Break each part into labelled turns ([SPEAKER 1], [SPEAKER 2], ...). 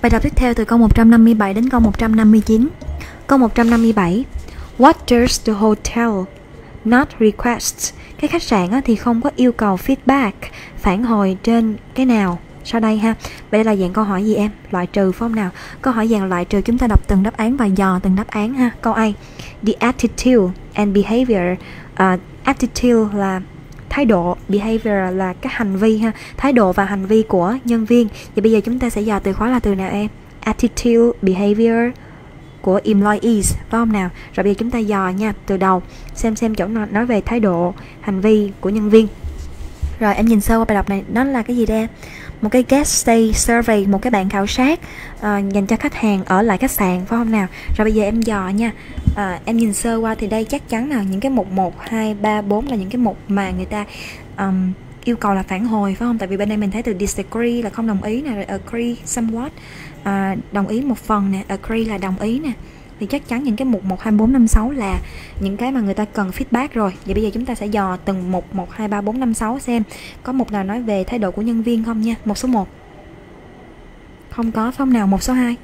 [SPEAKER 1] Bài tập tiếp theo từ câu 157 đến câu 159. Câu 157. What does the hotel not request? Cái khách sạn thì không có yêu cầu feedback, phản hồi trên cái nào sau đây ha. Vậy đây là dạng câu hỏi gì em? Loại trừ phải không nào? Câu hỏi dạng loại trừ, chúng ta đọc từng đáp án và dò từng đáp án ha. Câu A. The attitude and behavior. Attitude là thái độ, behavior là cái hành vi ha, thái độ và hành vi của nhân viên. Vậy bây giờ chúng ta sẽ dò từ khóa là từ nào em? Attitude, behavior của employees, phải không nào? Rồi bây giờ chúng ta dò nha, từ đầu xem chỗ nào nói về thái độ, hành vi của nhân viên. Rồi em nhìn sơ qua bài đọc này, nó là cái gì đây? Một cái guest stay survey, một cái bản khảo sát dành cho khách hàng ở lại khách sạn, phải không nào? Rồi bây giờ em dò nha. Em nhìn sơ qua thì đây chắc chắn là những cái mục 1, 2, 3, 4 là những cái mục mà người ta yêu cầu là phản hồi, phải không? Tại vì bên đây mình thấy từ disagree là không đồng ý nè, rồi agree somewhat đồng ý một phần nè, agree là đồng ý nè. Thì chắc chắn những cái mục 1, 2, 4, 5, 6 là những cái mà người ta cần feedback rồi. Vậy bây giờ chúng ta sẽ dò từng mục 1, 2, 3, 4, 5, 6 xem có mục nào nói về thái độ của nhân viên không nha. Mục số 1 không có, phải không nào? Mục số 2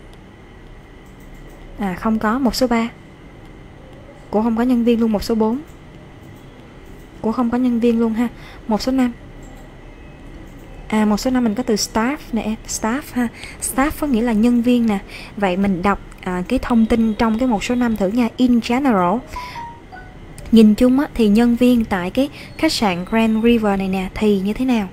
[SPEAKER 1] không có. Mục số 3 cũng không có nhân viên luôn. Mục số 4 cũng không có nhân viên luôn ha. Mục số 5 một số 5 mình có từ staff nè em, staff ha. Staff có nghĩa là nhân viên nè. Vậy mình đọc cái thông tin trong cái một số 5 thử nha. In general, nhìn chung thì nhân viên tại cái khách sạn Grand River này nè thì như thế nào?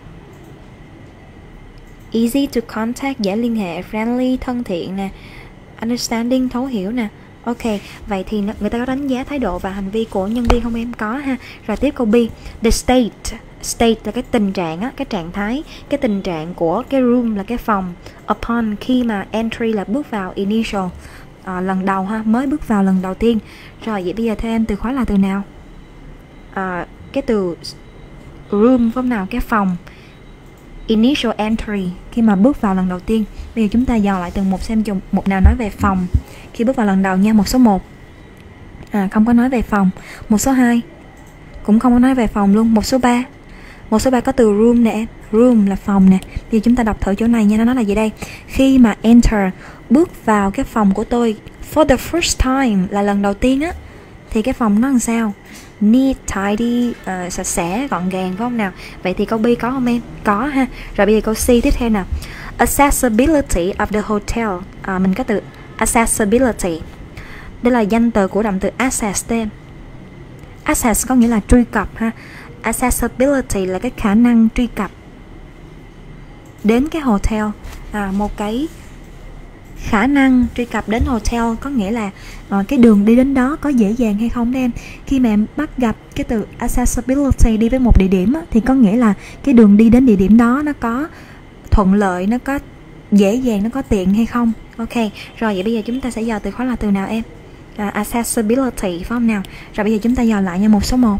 [SPEAKER 1] Easy to contact, dễ liên hệ, friendly, thân thiện nè, understanding, thấu hiểu nè. Ok, vậy thì người ta có đánh giá thái độ và hành vi của nhân viên không em? Có ha. Rồi tiếp câu B. The state là cái tình trạng cái trạng thái, cái tình trạng của cái room là cái phòng. Upon, khi mà entry là bước vào, initial lần đầu ha, mới bước vào lần đầu tiên. Rồi vậy bây giờ theo em từ khóa là từ nào? Cái từ room phải không nào? Cái phòng. Initial entry, khi mà bước vào lần đầu tiên. Bây giờ chúng ta dò lại từng mục xem mục nào nói về phòng khi bước vào lần đầu nha. Mục số 1 không có nói về phòng. Mục số 2 cũng không có nói về phòng luôn. Mục số 3 có từ room nè em. Room là phòng nè. Bây giờ chúng ta đọc thử chỗ này nha. Nó nói là gì đây? Khi mà enter, bước vào cái phòng của tôi, for the first time là lần đầu tiên thì cái phòng nó làm sao? Neat, tidy, sạch sẽ, gọn gàng, phải không nào? Vậy thì câu B có không em? Có ha. Rồi bây giờ câu C tiếp theo nào. Accessibility of the hotel. Mình có từ accessibility. Đây là danh từ của động từ access em. Access có nghĩa là truy cập ha. Accessibility là cái khả năng truy cập đến cái hotel. Một cái khả năng truy cập đến hotel có nghĩa là cái đường đi đến đó có dễ dàng hay không đó em. Khi mà em bắt gặp cái từ accessibility đi với một địa điểm thì có nghĩa là cái đường đi đến địa điểm đó nó có thuận lợi, nó có dễ dàng, nó có tiện hay không. Ok, rồi vậy bây giờ chúng ta sẽ dò từ khóa là từ nào em? Accessibility, phải không nào? Rồi bây giờ chúng ta dò lại nha. Mục số 1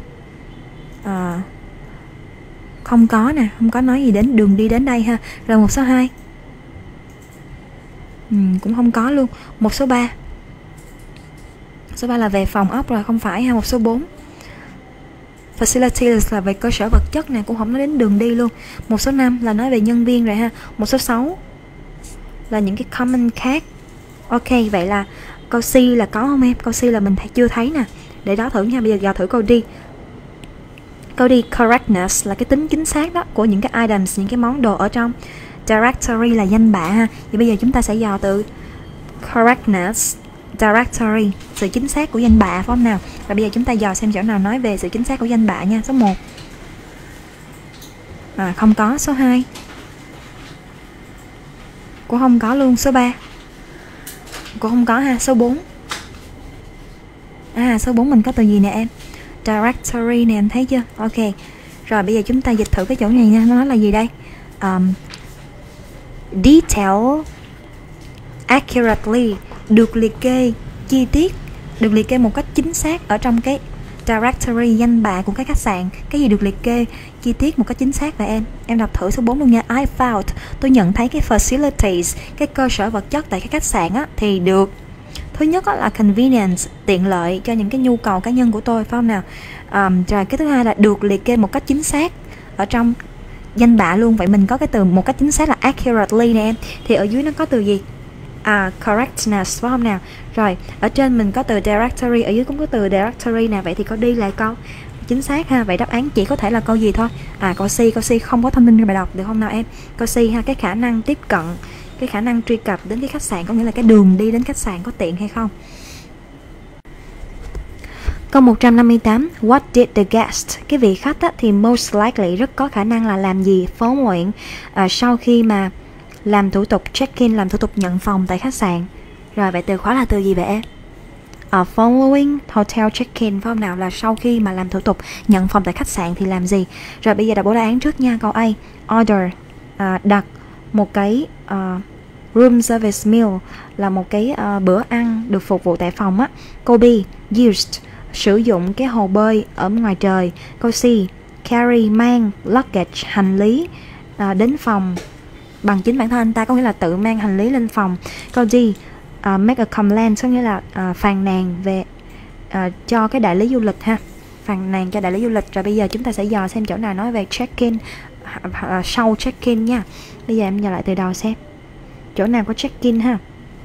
[SPEAKER 1] không có nè, không có nói gì đến đường đi đến đây ha. Rồi mục số 2 cũng không có luôn. Mục số 3 là về phòng ốc rồi, không phải ha. Mục số 4 facilities là về cơ sở vật chất nè, cũng không nói đến đường đi luôn. Mục số 5 là nói về nhân viên rồi ha. Mục số 6 là những cái comment khác. Ok, vậy là câu C là có không em? Câu C là mình chưa thấy nè. Để đó thử nha. Bây giờ dò thử câu D. Câu D, correctness là cái tính chính xác đó của những cái items, những cái món đồ ở trong directory là danh bạ ha. Thì bây giờ chúng ta sẽ dò từ correctness, directory, sự chính xác của danh bạ, phải không nào? Và bây giờ chúng ta dò xem chỗ nào nói về sự chính xác của danh bạ nha. Số 1 không có. Số 2 cũng không có luôn. Số 3 cũng không có ha. Số 4 số 4 mình có từ gì nè em? Directory nè, em thấy chưa? Ok, rồi bây giờ chúng ta dịch thử cái chỗ này nha. Nó nói là gì đây? Detail accurately, được liệt kê chi tiết, được liệt kê một cách chính xác ở trong cái directory, danh bạ của cái khách sạn. Cái gì được liệt kê chi tiết một cách chính xác vậy em? Em đọc thử số 4 luôn nha. I found, tôi nhận thấy cái facilities, cái cơ sở vật chất tại cái khách sạn thì được, thứ nhất là convenience, tiện lợi cho những cái nhu cầu cá nhân của tôi, phải không nào? Rồi cái thứ hai là được liệt kê một cách chính xác ở trong danh bạ luôn. Vậy mình có cái từ một cách chính xác là accurately nè em. Thì ở dưới nó có từ gì? correctness phải không nào? Rồi, ở trên mình có từ directory, ở dưới cũng có từ directory nè, vậy thì câu D là câu chính xác ha. Vậy đáp án chỉ có thể là câu gì thôi? Câu C không có thông tin trong bài đọc được không nào em? Câu C ha, cái khả năng tiếp cận, cái khả năng truy cập đến cái khách sạn, có nghĩa là cái đường đi đến khách sạn có tiện hay không. Câu 158, what did the guest, cái vị khách á, thì most likely rất có khả năng là làm gì following, sau khi mà làm thủ tục check-in, làm thủ tục nhận phòng tại khách sạn. Rồi vậy từ khóa là từ gì vậy em? Following hotel check-in phải không nào, là sau khi mà làm thủ tục nhận phòng tại khách sạn thì làm gì. Rồi bây giờ đọc đáp án trước nha. Câu A, order, đặt một cái room service meal, là một cái bữa ăn được phục vụ tại phòng á. Câu B, used, sử dụng cái hồ bơi ở ngoài trời. Câu C, carry, mang, luggage, hành lý đến phòng bằng chính bản thân anh ta, có nghĩa là tự mang hành lý lên phòng. Câu D, make a complaint, có nghĩa là phàn nàn về cho cái đại lý du lịch ha, phàn nàn cho đại lý du lịch. Rồi bây giờ chúng ta sẽ dò xem chỗ nào nói về check-in, sau check-in nha. Bây giờ em dò lại từ đầu xem chỗ nào có check-in ha.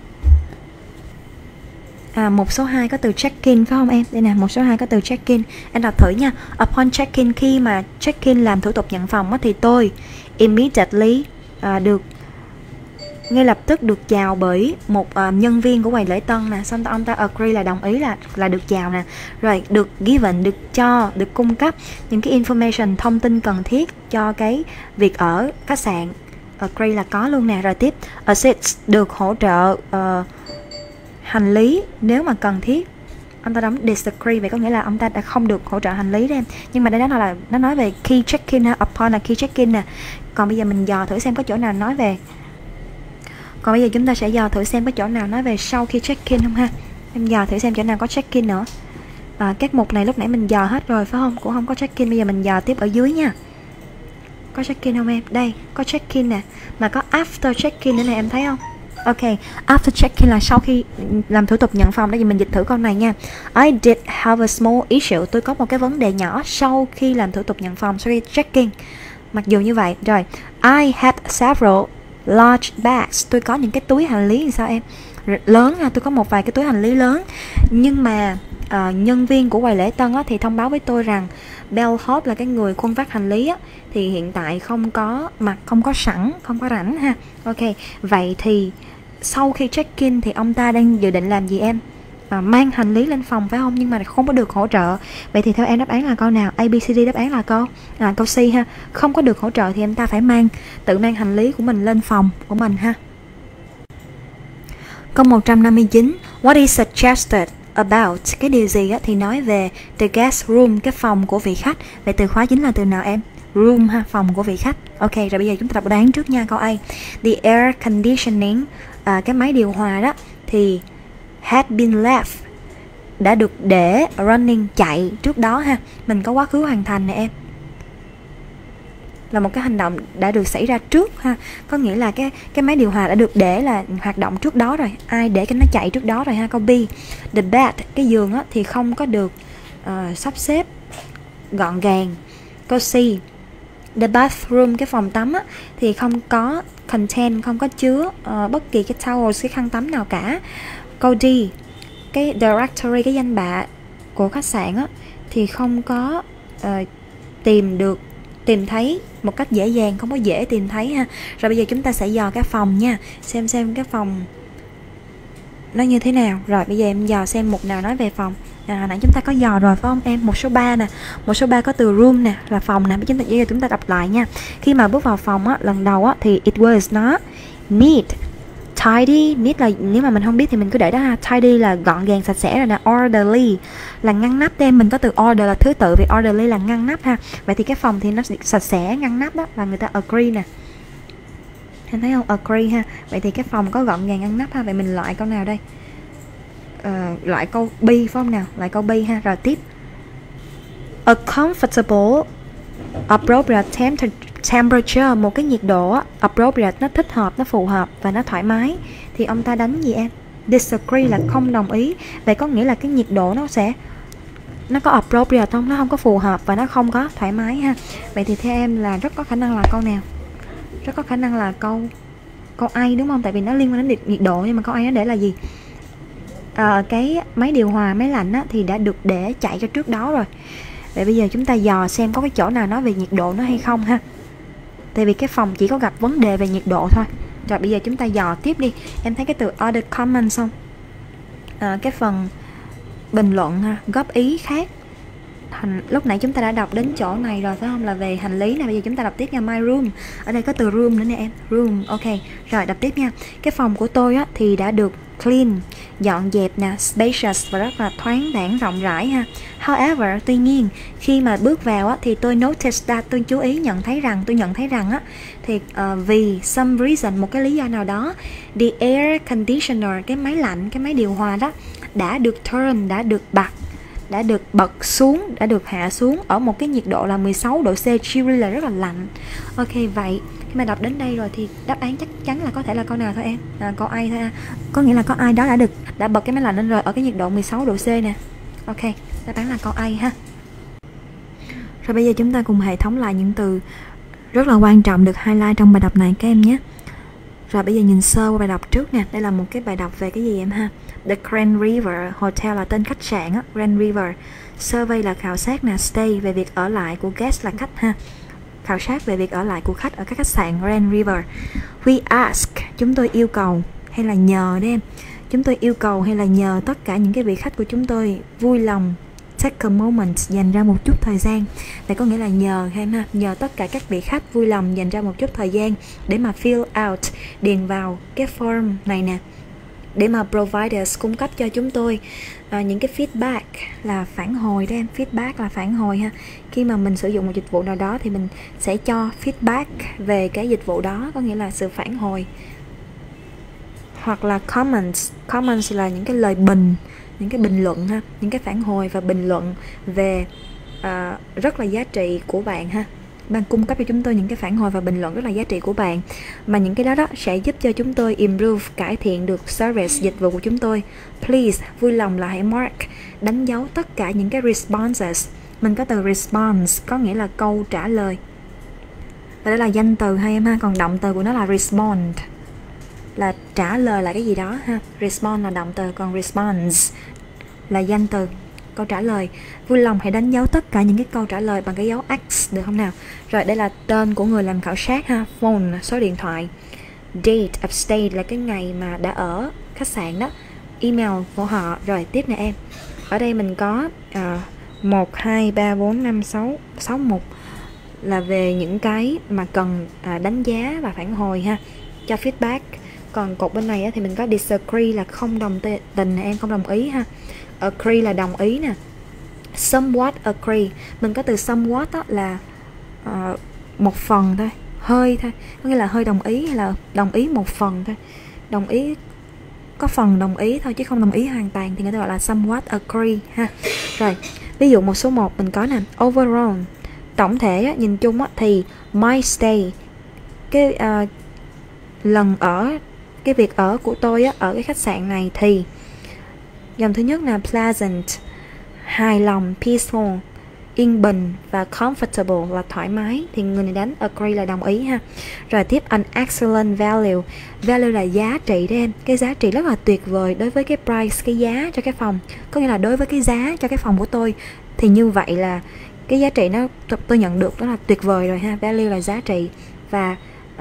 [SPEAKER 1] Một số 2 có từ check-in phải không em? Đây nè, một số 2 có từ check-in. Em đọc thử nha. Upon check-in, khi mà check-in làm thủ tục nhận phòng á, thì tôi immediately được ngay lập tức được chào bởi một nhân viên của quầy lễ tân nè. Xong ông ta agree là đồng ý là được chào nè. Rồi được given, được cho, được cung cấp những cái information, thông tin cần thiết cho cái việc ở khách sạn. Agree là có luôn nè. Rồi tiếp, assist, được hỗ trợ hành lý nếu mà cần thiết. Ông ta đóng disagree, vậy có nghĩa là ông ta đã không được hỗ trợ hành lý đó em. Nhưng mà đây đó là nó nói về khi check-in ha, upon là khi check-in nè. Còn bây giờ mình dò thử xem có chỗ nào nói về. Còn bây giờ chúng ta sẽ dò thử xem có chỗ nào nói về sau khi check-in không ha. Em dò thử xem chỗ nào có check-in nữa. Các mục này lúc nãy mình dò hết rồi phải không? Cũng không có check-in, bây giờ mình dò tiếp ở dưới nha. Có check-in không em? Đây, có check-in nè. Mà có after check-in nữa nè, em thấy không? Ok, after check-in là sau khi làm thủ tục nhận phòng. Đây, mình dịch thử câu này nha. I did have a small issue. Tôi có một cái vấn đề nhỏ sau khi làm thủ tục nhận phòng, sau khi check-in. Mặc dù như vậy, rồi I had several large bags. Tôi có những cái túi hành lý thì sao em? Lớn ha, tôi có một vài cái túi hành lý lớn. Nhưng mà nhân viên của quầy lễ tân á, thì thông báo với tôi rằng bellhop là cái người khuân vác hành lý á, thì hiện tại không có mặt, không có sẵn, không có rảnh ha. Ok, vậy thì sau khi check-in thì ông ta đang dự định làm gì em? Mang hành lý lên phòng phải không? Nhưng mà không có được hỗ trợ. Vậy thì theo em đáp án là câu nào? A, B, C, D đáp án là câu C ha. Không có được hỗ trợ thì em ta phải tự mang hành lý của mình lên phòng của mình ha. Câu 159, what is suggested about, cái điều gì á, thì nói về the guest room, cái phòng của vị khách. Vậy từ khóa chính là từ nào em? Room ha, phòng của vị khách. Ok, rồi bây giờ chúng ta đọc đoán trước nha. Câu A, the air conditioning, cái máy điều hòa đó thì had been left, đã được để running, chạy trước đó ha. Mình có quá khứ hoàn thành nè em, là một cái hành động đã được xảy ra trước ha. Có nghĩa là cái máy điều hòa đã được để là hoạt động trước đó rồi. Ai để cho nó chạy trước đó rồi ha. Câu B, the bed, cái giường á, thì không có được sắp xếp gọn gàng. Câu C, the bathroom, cái phòng tắm á, thì không có contain, không có chứa bất kỳ cái towels, cái khăn tắm nào cả. Câu D, cái directory, cái danh bạ của khách sạn á, thì không có tìm thấy một cách dễ dàng, không có dễ tìm thấy ha. Rồi bây giờ chúng ta sẽ dò cái phòng nha, xem cái phòng nó như thế nào. Rồi bây giờ em dò xem mục nào nói về phòng. Nãy chúng ta có dò rồi phải không em? Một số 3 nè, một số 3 có từ room nè, là phòng nè. Bây giờ chúng ta đọc lại nha. Khi mà bước vào phòng á, lần đầu á, thì it was, nó neat, tidy. Neat là nếu mà mình không biết thì mình cứ để đó ha. Tidy là gọn gàng, sạch sẽ rồi nè. Orderly là ngăn nắp. Đem mình có từ order là thứ tự, vì orderly là ngăn nắp ha. Vậy thì cái phòng thì nó sạch sẽ, ngăn nắp đó, là người ta agree nè. Em thấy không? Agree ha. Vậy thì cái phòng có gọn gàng, ngăn nắp ha. Vậy mình loại câu nào đây? Loại câu B phải không nào? Loại câu B ha. Rồi tiếp, a comfortable appropriate temperature, một cái nhiệt độ appropriate, nó thích hợp, nó phù hợp và nó thoải mái. Thì ông ta đánh gì em? Disagree là không đồng ý. Vậy có nghĩa là cái nhiệt độ nó có appropriate không? Nó không có phù hợp và nó không có thoải mái ha. Vậy thì theo em là rất có khả năng là câu nào? Rất có khả năng là câu câu A đúng không? Tại vì nó liên quan đến nhiệt độ, nhưng mà câu A nó để là gì? Cái máy điều hòa, máy lạnh á, thì đã được để chạy cho trước đó rồi. Vậy bây giờ chúng ta dò xem có cái chỗ nào nói về nhiệt độ nó hay không ha. Tại vì cái phòng chỉ có gặp vấn đề về nhiệt độ thôi. Rồi bây giờ chúng ta dò tiếp đi. Em thấy cái từ other comments không? Cái phần bình luận ha, góp ý khác. Lúc nãy chúng ta đã đọc đến chỗ này rồi phải không, là về hành lý nè. Bây giờ chúng ta đọc tiếp nha. My room, ở đây có từ room nữa nè em, room. Ok, rồi đọc tiếp nha. Cái phòng của tôi á, thì đã được clean, dọn dẹp nè, spacious và rất là thoáng đãng, rộng rãi ha. However, tuy nhiên khi mà bước vào á, thì tôi noticed that, tôi chú ý tôi nhận thấy rằng á, thì vì some reason, một cái lý do nào đó, the air conditioner, cái máy lạnh, cái máy điều hòa đó đã được turn, đã được bật xuống, đã được hạ xuống ở một cái nhiệt độ là 16 độ C, chilly là rất là lạnh. Ok, vậy khi mà đọc đến đây rồi thì đáp án chắc chắn là có thể là câu nào thôi em? Câu A thôi à. Có nghĩa là có ai đó đã bật cái máy lạnh lên rồi ở cái nhiệt độ 16 độ C nè. Ok, đáp án là câu A ha. Rồi bây giờ chúng ta cùng hệ thống lại những từ rất là quan trọng được highlight trong bài đọc này các em nhé. Rồi bây giờ nhìn sơ qua bài đọc trước nè. Đây là một cái bài đọc về cái gì em ha? The Grand River Hotel là tên khách sạn á, Grand River. Survey là khảo sát nè. Stay về việc ở lại của guest là khách ha. Khảo sát về việc ở lại của khách ở các khách sạn Grand River. We ask, chúng tôi yêu cầu hay là nhờ đấy em. Chúng tôi yêu cầu hay là nhờ tất cả những cái vị khách của chúng tôi vui lòng take a moment, dành ra một chút thời gian. Vậy có nghĩa là nhờ em ha, nhờ tất cả các vị khách vui lòng dành ra một chút thời gian để mà fill out, điền vào cái form này nè, để mà providers cung cấp cho chúng tôi những cái feedback là phản hồi đó em. Feedback là phản hồi ha. Khi mà mình sử dụng một dịch vụ nào đó thì mình sẽ cho feedback về cái dịch vụ đó, có nghĩa là sự phản hồi. Hoặc là comments là những cái lời bình, những cái bình luận ha, những cái phản hồi và bình luận về rất là giá trị của bạn ha. Bạn cung cấp cho chúng tôi những cái phản hồi và bình luận rất là giá trị của bạn, mà những cái đó sẽ giúp cho chúng tôi improve, cải thiện được service, dịch vụ của chúng tôi. Please, vui lòng là hãy mark, đánh dấu tất cả những cái responses. Mình có từ response có nghĩa là câu trả lời, và đó là danh từ hay em ha. Còn động từ của nó là respond, là trả lời lại cái gì đó ha. Respond là động từ, còn response là danh từ, câu trả lời. Vui lòng hãy đánh dấu tất cả những cái câu trả lời bằng cái dấu X được không nào? Rồi đây là tên của người làm khảo sát ha. Phone, số điện thoại. Date of stay là cái ngày mà đã ở khách sạn đó. Email của họ. Rồi tiếp nè em. Ở đây mình có 1, 2, 3, 4, 5, 6 mục là về những cái mà cần đánh giá và phản hồi ha, cho feedback. Còn cột bên này thì mình có disagree là không đồng tình em, không đồng ý ha. Agree là đồng ý nè. Somewhat agree, mình có từ somewhat đó là một phần thôi, hơi thôi, có nghĩa là hơi đồng ý hay là đồng ý một phần thôi. Đồng ý có phần đồng ý thôi chứ không đồng ý hoàn toàn thì người ta gọi là somewhat agree ha. Rồi ví dụ một số 1 mình có nè, overall, tổng thể á, nhìn chung á, thì my stay, cái lần ở, cái việc ở của tôi á, ở cái khách sạn này thì dòng thứ nhất là pleasant, hài lòng, peaceful, yên bình, và comfortable là thoải mái, thì người này đánh agree là đồng ý ha. Rồi tiếp an excellent value. Value là giá trị đó em, cái giá trị rất là tuyệt vời đối với cái price, cái giá cho cái phòng, có nghĩa là đối với cái giá cho cái phòng của tôi thì như vậy là cái giá trị nó tôi nhận được đó là tuyệt vời rồi ha. Value là giá trị, và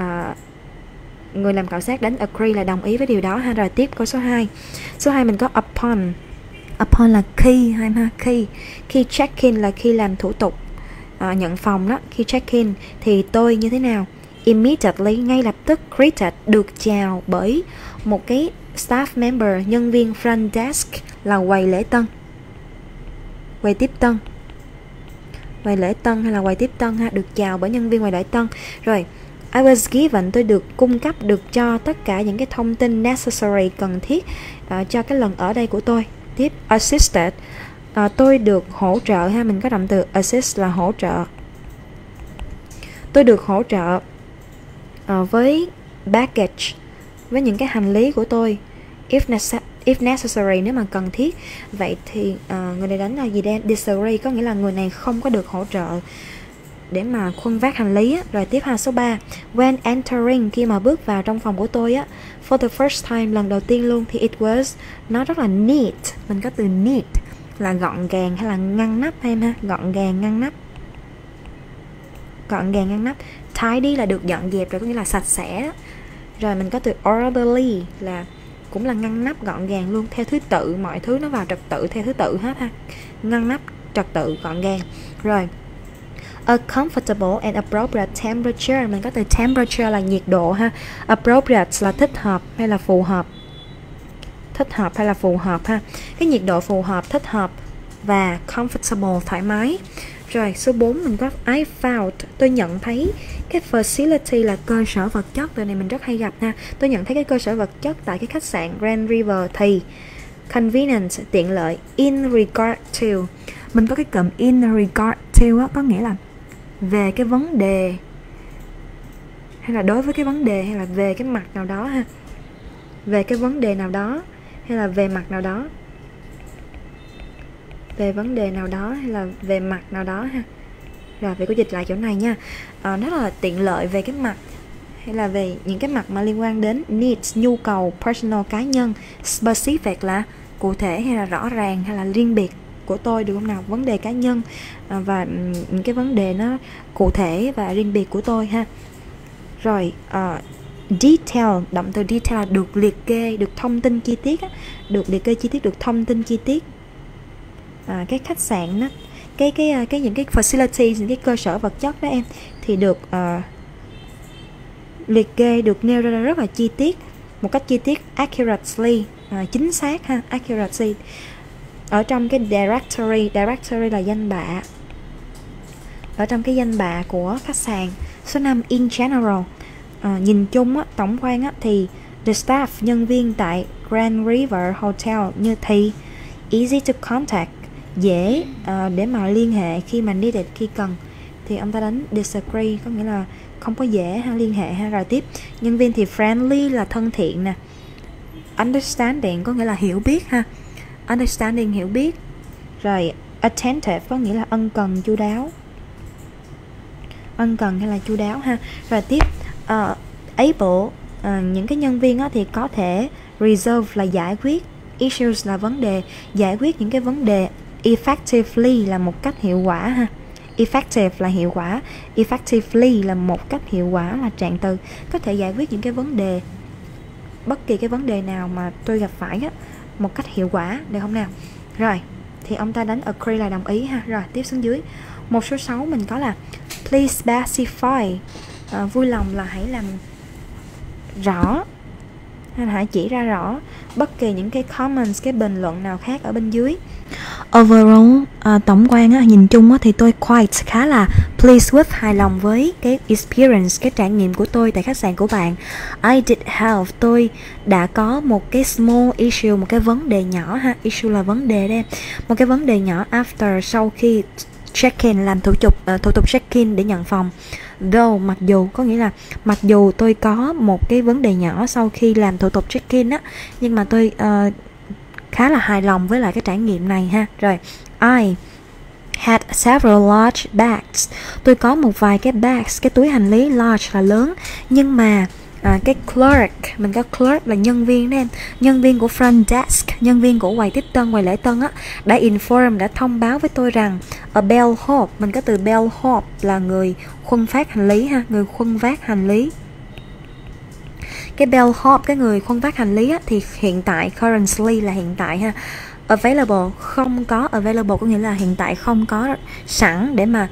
[SPEAKER 1] người làm khảo sát đánh agree là đồng ý với điều đó ha. Rồi tiếp câu số 2. Số 2 mình có upon. Upon là khi ha, khi check-in là khi làm thủ tục nhận phòng đó. Khi check-in thì tôi như thế nào? Immediately, ngay lập tức, greeted, được chào bởi một cái staff member, nhân viên front desk là quầy lễ tân, quầy tiếp tân, quầy lễ tân hay là quầy tiếp tân ha, được chào bởi nhân viên quầy lễ tân. Rồi I was given, tôi được cung cấp, được cho tất cả những cái thông tin necessary, cần thiết cho cái lần ở đây của tôi. Tiếp assisted, tôi được hỗ trợ ha, mình có động từ assist là hỗ trợ. Tôi được hỗ trợ với baggage, với những cái hành lý của tôi. If necessary, nếu mà cần thiết. Vậy thì người này đánh là gì đây? Disagree, có nghĩa là người này không có được hỗ trợ để mà khuân vác hành lý á. Rồi tiếp ha, số 3, when entering, khi mà bước vào trong phòng của tôi á, for the first time, lần đầu tiên luôn, thì it was, nó rất là neat. Mình có từ neat là gọn gàng hay là ngăn nắp em ha, gọn gàng ngăn nắp, gọn gàng ngăn nắp. Tidy là được dọn dẹp rồi, có nghĩa là sạch sẽ đó. Rồi mình có từ orderly là cũng là ngăn nắp gọn gàng luôn, theo thứ tự, mọi thứ nó vào trật tự theo thứ tự hết ha, ngăn nắp trật tự gọn gàng. Rồi a comfortable and appropriate temperature, mình có từ temperature là nhiệt độ ha, appropriate là thích hợp hay là phù hợp, thích hợp hay là phù hợp ha, cái nhiệt độ phù hợp, thích hợp, và comfortable thoải mái. Rồi số 4 mình có I found, tôi nhận thấy cái facility là cơ sở vật chất, từ này mình rất hay gặp ha. Tôi nhận thấy cái cơ sở vật chất tại cái khách sạn Grand River thì convenient, tiện lợi, in regard to, mình có cái cụm in regard to á, có nghĩa là về cái vấn đề, hay là đối với cái vấn đề, hay là về cái mặt nào đó ha, về cái vấn đề nào đó, hay là về mặt nào đó, về vấn đề nào đó hay là về mặt nào đó ha. Rồi về cô dịch lại chỗ này nha, nó là tiện lợi về cái mặt hay là về những cái mặt mà liên quan đến needs, nhu cầu, personal cá nhân, specific là cụ thể hay là rõ ràng hay là riêng biệt của tôi, được không nào, vấn đề cá nhân và những cái vấn đề nó cụ thể và riêng biệt của tôi ha. Rồi detail, động từ detail là được liệt kê, được thông tin chi tiết á, được liệt kê chi tiết, được thông tin chi tiết. Cái khách sạn đó, cái những cái facilities, những cái cơ sở vật chất đó em, thì được liệt kê, được nêu ra rất là chi tiết, một cách chi tiết, accurately, chính xác ha, accurately, ở trong cái directory là danh bạ, ở trong cái danh bạ của khách sạn. Số 5, in general, nhìn chung á, tổng quan á, thì the staff, nhân viên tại Grand River Hotel như thì easy to contact, dễ để mà liên hệ khi mà needed, khi cần. Thì ông ta đánh disagree, có nghĩa là không có dễ ha, liên hệ ha. Rồi tiếp, nhân viên thì friendly là thân thiện nè, understanding có nghĩa là hiểu biết ha, understanding hiểu biết. Rồi attentive có nghĩa là ân cần, chu đáo, ân cần hay là chu đáo ha. Rồi tiếp able, những cái nhân viên á, thì có thể resolve là giải quyết, issues là vấn đề, giải quyết những cái vấn đề, effectively là một cách hiệu quả ha, effective là hiệu quả, effectively là một cách hiệu quả là trạng từ, có thể giải quyết những cái vấn đề, bất kỳ cái vấn đề nào mà tôi gặp phải á, một cách hiệu quả, được không nào. Rồi thì ông ta đánh agree là đồng ý ha. Rồi tiếp xuống dưới, một số 6 mình có là please specify, vui lòng là hãy làm rõ, hay là hãy chỉ ra rõ bất kỳ những cái comments, cái bình luận nào khác ở bên dưới. Overall, tổng quan á, nhìn chung á, thì tôi quite khá là pleased with, hài lòng với cái experience, cái trải nghiệm của tôi tại khách sạn của bạn. I did have, tôi đã có một cái small issue, một cái vấn đề nhỏ ha, issue là vấn đề đây, một cái vấn đề nhỏ after, sau khi check-in, làm thủ tục check-in để nhận phòng. Though, mặc dù, có nghĩa là mặc dù tôi có một cái vấn đề nhỏ sau khi làm thủ tục check-in á, nhưng mà tôi khá là hài lòng với lại cái trải nghiệm này ha. Rồi I had several large bags, tôi có một vài cái bags, cái túi hành lý, large là lớn, nhưng mà cái clerk, mình có clerk là nhân viên đó em, nhân viên của front desk, nhân viên của quầy tiếp tân, quầy lễ tân á, đã inform, đã thông báo với tôi rằng a bellhop, mình có từ bellhop là người khuân phát hành lý ha, người khuân vác hành lý. Cái bellhop, cái người khuân vác hành lý á, thì hiện tại, currently là hiện tại ha, available không có, available có nghĩa là hiện tại không có sẵn để mà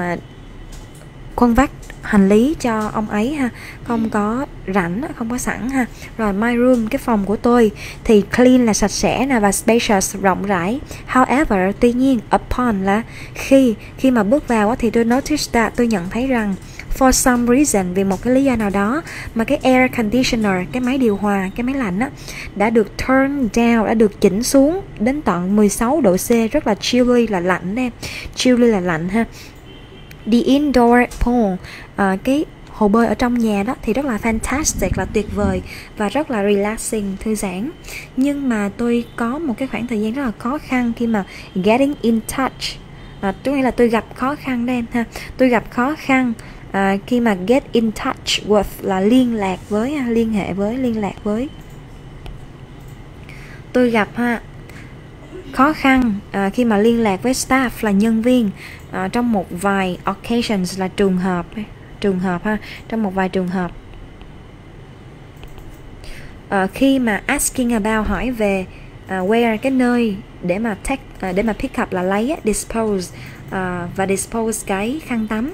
[SPEAKER 1] khuân vác hành lý cho ông ấy ha, không có rảnh, không có sẵn ha. Rồi my room, cái phòng của tôi thì clean là sạch sẽ nè, và spacious, rộng rãi. However, tuy nhiên, upon là khi mà bước vào thì tôi noticed that, tôi nhận thấy rằng for some reason, vì một cái lý do nào đó, mà cái air conditioner, cái máy điều hòa, cái máy lạnh á, đã được turn down, đã được chỉnh xuống đến tận 16 độ C, rất là chilly, là lạnh em, chilly là lạnh ha. The indoor pool, cái hồ bơi ở trong nhà đó thì rất là fantastic, là tuyệt vời và rất là relaxing, thư giãn. Nhưng mà tôi có một cái khoảng thời gian rất là khó khăn khi mà getting in touch Tôi nghĩ là tôi gặp khó khăn đây em ha. Tôi gặp khó khăn khi mà get in touch with là liên lạc với, liên hệ với, liên lạc với. Tôi gặp khó khăn khi mà liên lạc với staff là nhân viên trong một vài occasions là trường hợp trong một vài trường hợp. Khi mà asking about hỏi về where cái nơi để mà take để mà pick up là lấy dispose và dispose cái khăn tắm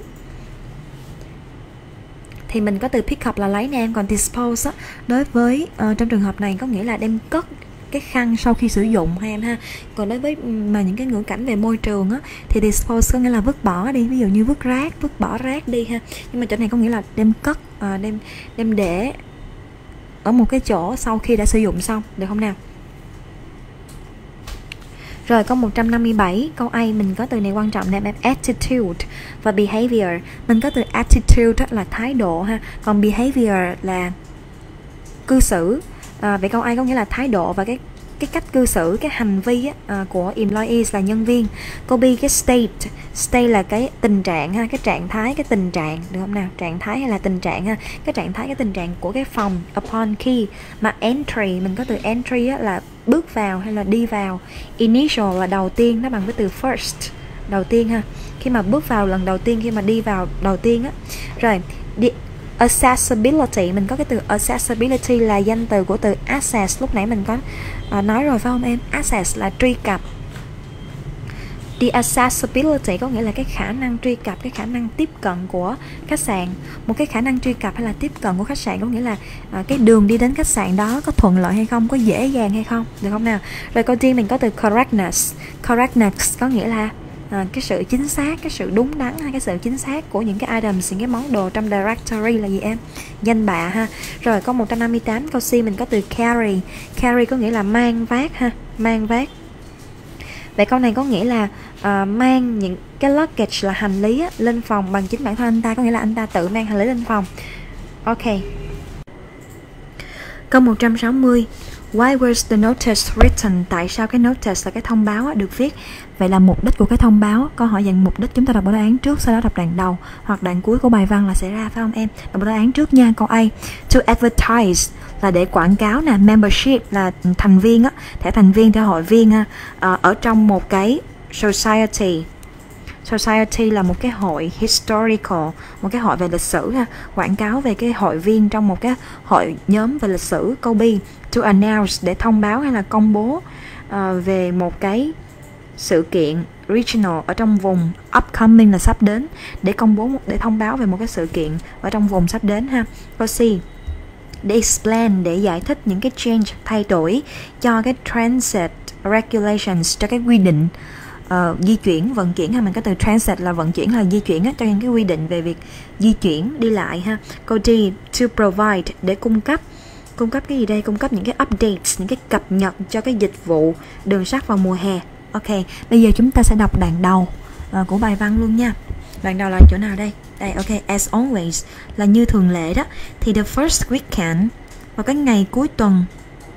[SPEAKER 1] thì mình có từ pick up là lấy nè em, còn dispose đối với trong trường hợp này có nghĩa là đem cất cái khăn sau khi sử dụng ha em ha. Còn đối với mà những cái ngữ cảnh về môi trường thì dispose có nghĩa là vứt bỏ đi, ví dụ như vứt bỏ rác đi ha. Nhưng mà chỗ này có nghĩa là đem cất, đem để ở một cái chỗ sau khi đã sử dụng xong, được không nào? Rồi câu 157, câu A mình có từ này quan trọng nè em, attitude và behavior. Mình có từ attitude là thái độ ha, còn behavior là cư xử. Vậy câu A có nghĩa là thái độ và cái cách cư xử, cái hành vi của employees là nhân viên. Câu B cái state là cái tình trạng ha, cái trạng thái, cái tình trạng, được không nào? Trạng thái hay là tình trạng ha, cái trạng thái, cái tình trạng của cái phòng. Upon key, mà entry mình có từ entry là bước vào hay là đi vào. Initial là đầu tiên, nó bằng với từ first, đầu tiên ha, khi mà bước vào lần đầu tiên, khi mà đi vào đầu tiên Rồi accessibility, mình có cái từ accessibility là danh từ của từ access, lúc nãy mình có nói rồi phải không em? Access là truy cập. The accessibility có nghĩa là cái khả năng truy cập, cái khả năng tiếp cận của khách sạn. Một cái khả năng truy cập hay là tiếp cận của khách sạn có nghĩa là cái đường đi đến khách sạn đó có thuận lợi hay không, có dễ dàng hay không, được không nào? Rồi câu D mình có từ correctness. Correctness có nghĩa là cái sự chính xác, cái sự đúng đắn hay cái sự chính xác của những cái items, những cái món đồ trong directory là gì em? Danh bạ ha. Rồi câu 158 câu C mình có từ carry. Carry có nghĩa là mang vác ha, mang vác. Vậy câu này có nghĩa là mang những cái luggage là hành lý lên phòng bằng chính bản thân anh ta, có nghĩa là anh ta tự mang hành lý lên phòng. Ok. Câu 160, why was the notice written? Tại sao cái notice là cái thông báo được viết? Vậy là mục đích của cái thông báo, câu hỏi dạng mục đích chúng ta đọc ở đoạn án trước, sau đó đọc đoạn đầu hoặc đoạn cuối của bài văn là sẽ ra, phải không em? Đọc ở đoạn án trước nha. Câu A, to advertise là để quảng cáo nè, membership là thành viên thẻ thành viên, thẻ hội viên ở trong một cái society. Society là một cái hội historical, một cái hội về lịch sử ha, quảng cáo về cái hội viên trong một cái hội nhóm về lịch sử. Câu B, to announce để thông báo hay là công bố về một cái sự kiện regional ở trong vùng, upcoming là sắp đến, để công bố, để thông báo về một cái sự kiện ở trong vùng sắp đến ha. Câu C, để explain để giải thích những cái change, thay đổi cho cái transit regulations, cho cái quy định di chuyển, vận chuyển ha. Mình có từ transit là vận chuyển, là di chuyển cho những cái quy định về việc di chuyển, đi lại ha. Câu D, to provide để cung cấp cái gì đây? Cung cấp những cái updates, những cái cập nhật cho cái dịch vụ đường sắt vào mùa hè. Ok, bây giờ chúng ta sẽ đọc đoạn đầu của bài văn luôn nha. Đoạn đầu là chỗ nào đây? Đây, ok, as always là như thường lệ đó. Thì the first weekend, vào cái ngày cuối tuần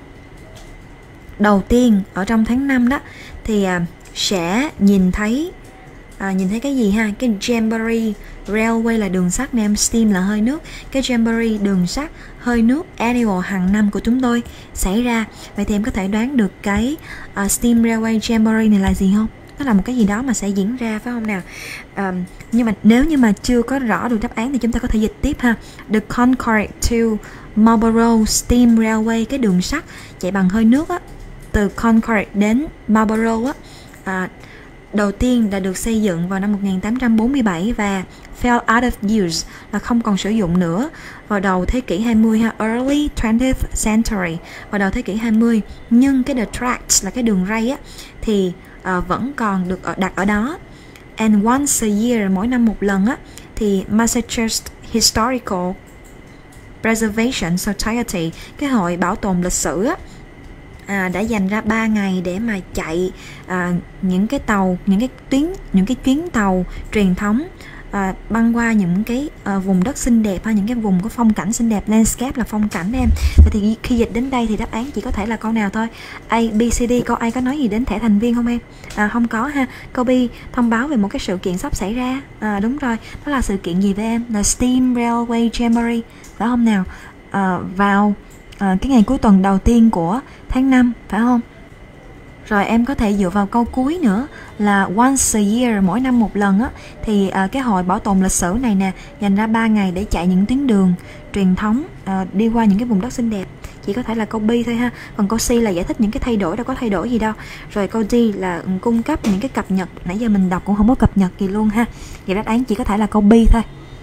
[SPEAKER 1] đầu tiên ở trong tháng 5 đó, thì sẽ nhìn thấy cái gì ha? Cái Jamboree Railway là đường sắt nè, steam là hơi nước. Cái Jamboree đường sắt hơi nước annual hàng năm của chúng tôi xảy ra. Vậy thì em có thể đoán được cái Steam Railway Jamboree này là gì không? Nó là một cái gì đó mà sẽ diễn ra, phải không nào? Nhưng mà nếu như mà chưa có rõ được đáp án thì chúng ta có thể dịch tiếp ha. The Concorde to Marlborough Steam Railway, cái đường sắt chạy bằng hơi nước từ Concorde đến Marlborough đầu tiên đã được xây dựng vào năm 1847 và fell out of use là không còn sử dụng nữa vào đầu thế kỷ 20 ha, early 20th century, vào đầu thế kỷ 20. Nhưng cái the tracks là cái đường ray thì vẫn còn được đặt ở đó. And once a year, mỗi năm một lần thì Massachusetts Historical Preservation Society, cái hội bảo tồn lịch sử đã dành ra 3 ngày để mà chạy những cái tàu, những cái chuyến tàu truyền thống băng qua những cái vùng đất xinh đẹp ha, những cái vùng có phong cảnh xinh đẹp. Landscape là phong cảnh em. Vậy thì khi dịch đến đây thì đáp án chỉ có thể là câu nào thôi? A, B, C, D. Câu A có nói gì đến thẻ thành viên không em? Không có ha. Câu B thông báo về một cái sự kiện sắp xảy ra. Đúng rồi, đó là sự kiện gì với em? Là Steam Railway Jamboree, phải không nào? Vào cái ngày cuối tuần đầu tiên của tháng 5, phải không? Rồi em có thể dựa vào câu cuối nữa là once a year, mỗi năm một lần á, thì cái hội bảo tồn lịch sử này nè dành ra 3 ngày để chạy những tuyến đường truyền thống đi qua những cái vùng đất xinh đẹp. Chỉ có thể là câu B thôi ha. Còn câu C là giải thích những cái thay đổi, đâu có thay đổi gì đâu. Rồi câu D là cung cấp những cái cập nhật, nãy giờ mình đọc cũng không có cập nhật gì luôn ha. Vậy đáp án chỉ có thể là câu B thôi.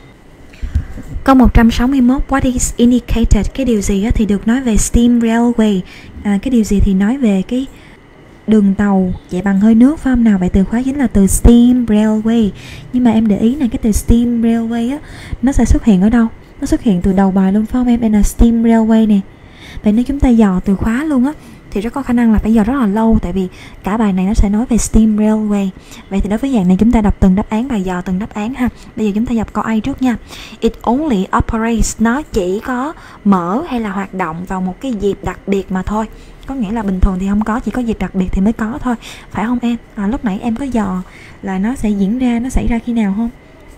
[SPEAKER 1] Câu 161, what is indicated? Cái điều gì á thì được nói về steam railway? Cái điều gì thì nói về cái đường tàu chạy bằng hơi nước, phải không nào? Vậy từ khóa chính là từ steam railway. Nhưng mà em để ý này, cái từ steam railway á, nó sẽ xuất hiện ở đâu? Nó xuất hiện từ đầu bài luôn, phải không em? Đây là steam railway nè. Vậy nếu chúng ta dò từ khóa luôn á thì rất có khả năng là phải dò rất là lâu, tại vì cả bài này nó sẽ nói về steam railway. Vậy thì đối với dạng này chúng ta đọc từng đáp án và dò từng đáp án ha. Bây giờ chúng ta đọc câu A trước nha. It only operates, nó chỉ có mở hay là hoạt động vào một cái dịp đặc biệt mà thôi. Có nghĩa là bình thường thì không có, chỉ có dịp đặc biệt thì mới có thôi, phải không em? Lúc nãy em có dò là nó sẽ diễn ra, nó xảy ra khi nào không?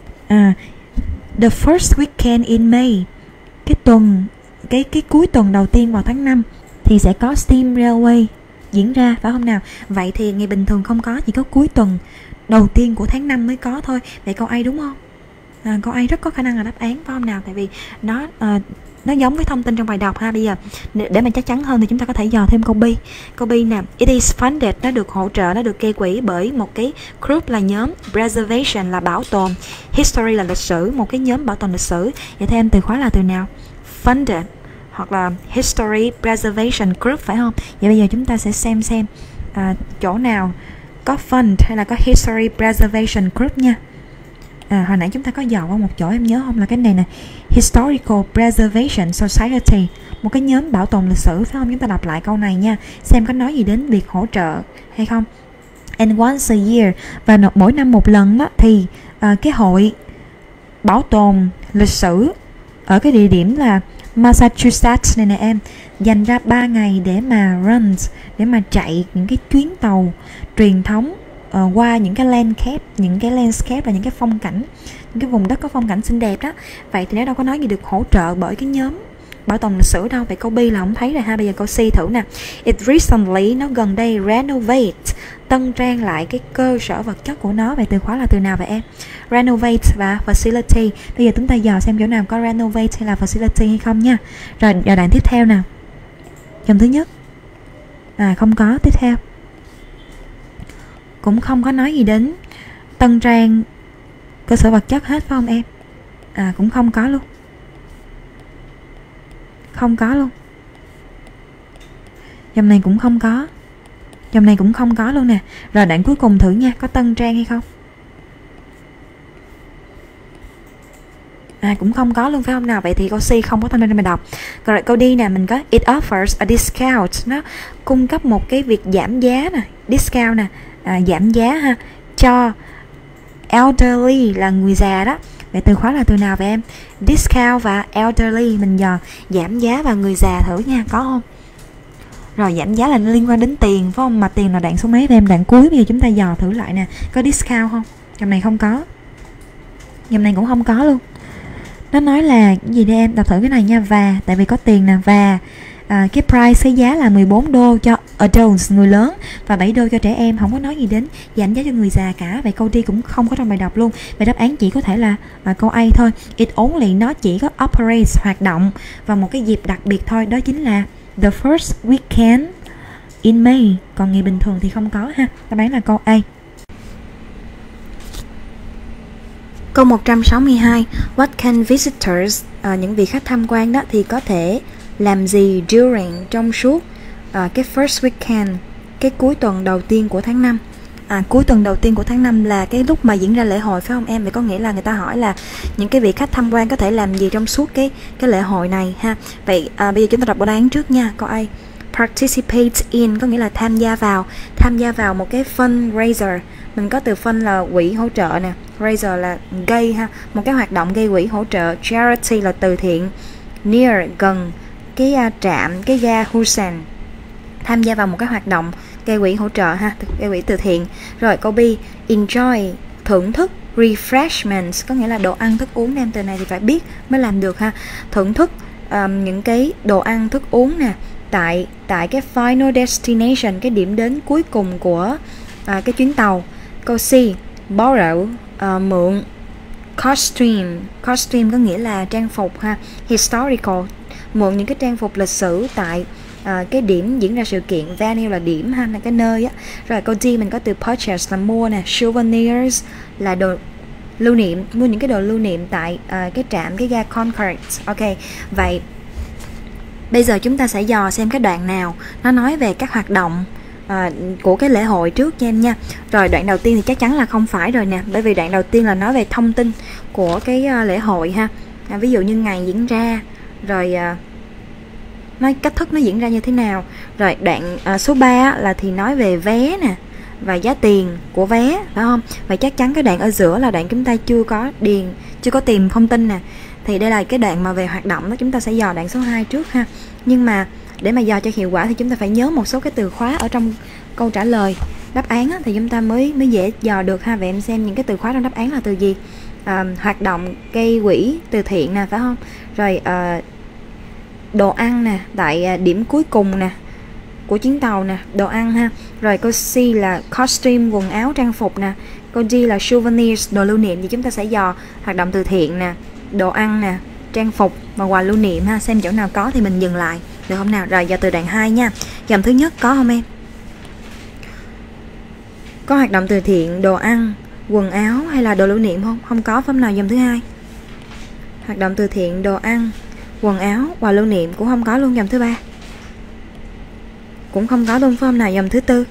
[SPEAKER 1] The first weekend in May, cái tuần, cái cuối tuần đầu tiên vào tháng 5 thì sẽ có steam railway diễn ra, phải không nào? Vậy thì ngày bình thường không có, chỉ có cuối tuần đầu tiên của tháng 5 mới có thôi. Vậy câu A đúng không? Câu A rất có khả năng là đáp án, phải không nào? Tại vì nó giống với thông tin trong bài đọc ha. Bây giờ để mà chắc chắn hơn thì chúng ta có thể dò thêm câu B. Câu B nè, it is funded, nó được hỗ trợ, nó được gây quỹ bởi một cái group là nhóm, preservation là bảo tồn, history là lịch sử, một cái nhóm bảo tồn lịch sử. Vậy theo em từ khóa là từ nào? Funded hoặc là history preservation group, phải không? Vậy bây giờ chúng ta sẽ xem chỗ nào có fund hay là có history preservation group nha. Hồi nãy chúng ta có dò qua một chỗ, em nhớ không, là cái này nè, Historical Preservation Society, một cái nhóm bảo tồn lịch sử, phải không? Chúng ta đọc lại câu này nha, xem có nói gì đến việc hỗ trợ hay không. And once a year, và mỗi năm một lần đó, thì cái hội bảo tồn lịch sử ở cái địa điểm là Massachusetts này nè em, dành ra 3 ngày để mà runs, để mà chạy những cái chuyến tàu truyền thống qua những cái landscape là những cái phong cảnh, những cái vùng đất có phong cảnh xinh đẹp đó. Vậy thì nó đâu có nói gì được hỗ trợ bởi cái nhóm bảo tồn lịch sử đâu. Vậy câu B là không thấy rồi ha. Bây giờ câu C thử nè. It recently, nó gần đây renovate, tân trang lại cái cơ sở vật chất của nó. Vậy từ khóa là từ nào vậy em? Renovate và facility. Bây giờ chúng ta dò xem chỗ nào có renovate hay là facility hay không nha. Rồi giờ đoạn tiếp theo nào. Dòng thứ nhất không có. Tiếp theo cũng không có nói gì đến tân trang cơ sở vật chất hết, phải không em? Cũng không có luôn. Không có luôn. Dòng này cũng không có. Dòng này cũng không có luôn nè. Rồi đoạn cuối cùng thử nha, có tân trang hay không? Cũng không có luôn, phải không nào? Vậy thì câu C không có thông tin để mà đọc. Rồi câu D nè, mình có it offers a discount, nó cung cấp một cái việc giảm giá nè, discount nè, giảm giá ha, cho elderly là người già đó. Vậy từ khóa là từ nào vậy em? Discount và elderly, mình dò giảm giá và người già thử nha, có không? Rồi giảm giá là liên quan đến tiền, phải không? Mà tiền là đoạn số mấy em? Đoạn cuối. Bây giờ chúng ta dò thử lại nè, có discount không? Dòng này không có. Dòng này cũng không có luôn. Nó nói là cái gì đây em? Đọc thử cái này nha. Và, tại vì có tiền nè. Và cái price, cái giá là 14 đô cho adults, người lớn, và 7 đô cho trẻ em. Không có nói gì đến giảm giá cho người già cả. Vậy câu D cũng không có trong bài đọc luôn. Vậy đáp án chỉ có thể là câu A thôi. It only, nó chỉ có operates, hoạt động vào một cái dịp đặc biệt thôi. Đó chính là the first weekend in May. Còn ngày bình thường thì không có ha. Đáp án là câu A. Câu 162, what can visitors, những vị khách tham quan đó thì có thể làm gì during, trong suốt cái first weekend, cái cuối tuần đầu tiên của tháng 5. Cuối tuần đầu tiên của tháng 5 là cái lúc mà diễn ra lễ hội, phải không em? Vậy có nghĩa là người ta hỏi là những cái vị khách tham quan có thể làm gì trong suốt cái lễ hội này ha. Vậy bây giờ chúng ta đọc đáp án trước nha. Câu A, participate in có nghĩa là tham gia vào một cái fundraiser. Mình có từ fund là quỹ hỗ trợ nè, raiser là gây ha, một cái hoạt động gây quỹ hỗ trợ. Charity là từ thiện. Near gần cái trạm, cái ga Hussein, tham gia vào một cái hoạt động gây quỹ hỗ trợ ha, gây quỹ từ thiện. Rồi câu B, enjoy thưởng thức. Refreshments có nghĩa là đồ ăn thức uống. Em từ này thì phải biết mới làm được ha. Thưởng thức những cái đồ ăn thức uống nè tại cái final destination, cái điểm đến cuối cùng của cái chuyến tàu. Câu C, borrow mượn. Costume có nghĩa là trang phục ha. Historical mượn những cái trang phục lịch sử tại cái điểm diễn ra sự kiện. Venue là điểm ha, là cái nơi á. Rồi câu D mình có từ purchase là mua nè. Souvenirs là đồ lưu niệm, mua những cái đồ lưu niệm tại cái trạm, cái ga Concord. Ok, vậy bây giờ chúng ta sẽ dò xem cái đoạn nào nó nói về các hoạt động của cái lễ hội trước cho em nha. Rồi đoạn đầu tiên thì chắc chắn là không phải rồi nè, bởi vì đoạn đầu tiên là nói về thông tin của cái lễ hội ha. Ví dụ như ngày diễn ra, rồi nói cách thức nó diễn ra như thế nào. Rồi đoạn số 3 là thì nói về vé nè và giá tiền của vé, phải không? Và chắc chắn cái đoạn ở giữa là đoạn chúng ta chưa có tìm thông tin nè. Thì đây là cái đoạn mà về hoạt động đó, chúng ta sẽ dò đoạn số 2 trước ha. Nhưng mà để mà dò cho hiệu quả thì chúng ta phải nhớ một số cái từ khóa ở trong câu trả lời đáp án á, thì chúng ta mới dễ dò được ha. Vậy em xem những cái từ khóa trong đáp án là từ gì. Hoạt động gây quỹ từ thiện nè, phải không? Rồi đồ ăn nè tại điểm cuối cùng nè của chuyến tàu nè, đồ ăn ha. Rồi câu C là costume, quần áo trang phục nè. Câu D là souvenirs, đồ lưu niệm. Thì chúng ta sẽ dò hoạt động từ thiện nè, đồ ăn nè, trang phục và quà lưu niệm ha. Xem chỗ nào có thì mình dừng lại, được không nào? Rồi giờ từ đoạn 2 nha. Dòng thứ nhất có không em? Có hoạt động từ thiện, đồ ăn, quần áo hay là đồ lưu niệm không? Không có, phải không nào? Dòng thứ 2 hoạt động từ thiện, đồ ăn, quần áo, quà lưu niệm cũng không có luôn. Dòng thứ 3 cũng không có luôn, phải không nào? Dòng thứ 4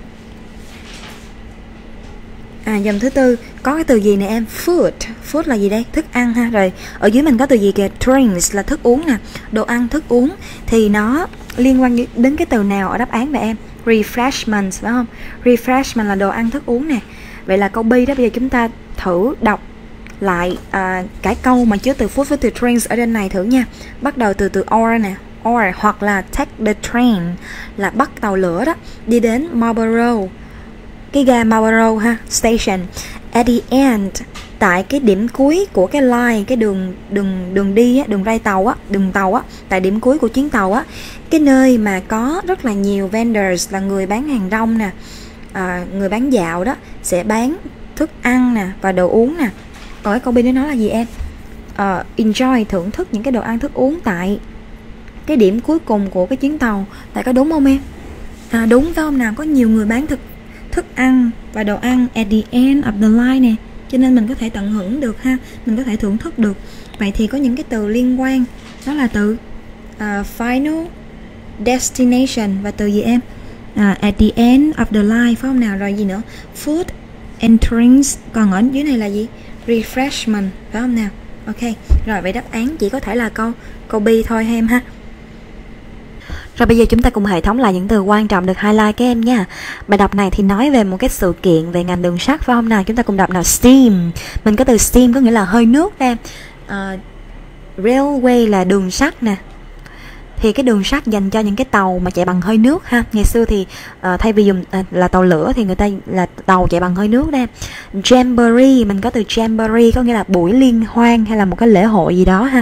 [SPEAKER 1] dòng thứ 4 có cái từ gì nè em? Food là gì đây? Thức ăn ha. Rồi ở dưới mình có từ gì kìa? Drinks là thức uống nè. Đồ ăn, thức uống thì nó liên quan đến cái từ nào ở đáp án vậy em? Refreshments, phải không? Refreshment là đồ ăn, thức uống nè. Vậy là câu B đó. Bây giờ chúng ta thử đọc lại cái câu mà chứa từ food với từ drinks ở trên này thử nha. Bắt đầu từ or nè, or hoặc là take the train là bắt tàu lửa đó, đi đến Marlborough, cái ga Marlborough ha, station. At the end, tại cái điểm cuối của cái line, cái đường đi á, đường ray tàu á, đường tàu á, tại điểm cuối của chuyến tàu á, cái nơi mà có rất là nhiều vendors là người bán hàng rong nè, người bán dạo đó sẽ bán thức ăn nè và đồ uống nè. Ở cái câu B nó nói là gì em? Enjoy thưởng thức những cái đồ ăn thức uống tại cái điểm cuối cùng của cái chuyến tàu. Tại có đúng không em? Đúng phải không nào? Có nhiều người bán thức ăn và đồ ăn at the end of the line nè, cho nên mình có thể tận hưởng được ha, mình có thể thưởng thức được. Vậy thì có những cái từ liên quan, đó là từ final destination và từ gì em? At the end of the line, phải không nào? Rồi gì nữa? Food and drinks. Còn ở dưới này là gì? Refreshment, phải không nào? Ok, rồi vậy đáp án chỉ có thể là câu B thôi em ha. Rồi bây giờ chúng ta cùng hệ thống lại những từ quan trọng được highlight các em nha. Bài đọc này thì nói về một cái sự kiện về ngành đường sắt, phải không nào? Chúng ta cùng đọc nào. Steam, mình có từ steam có nghĩa là hơi nước em. Railway là đường sắt nè, thì cái đường sắt dành cho những cái tàu mà chạy bằng hơi nước ha. Ngày xưa thì thay vì dùng là tàu lửa thì người ta là tàu chạy bằng hơi nước đó em. Jamboree, mình có từ jamboree có nghĩa là buổi liên hoan hay là một cái lễ hội gì đó ha.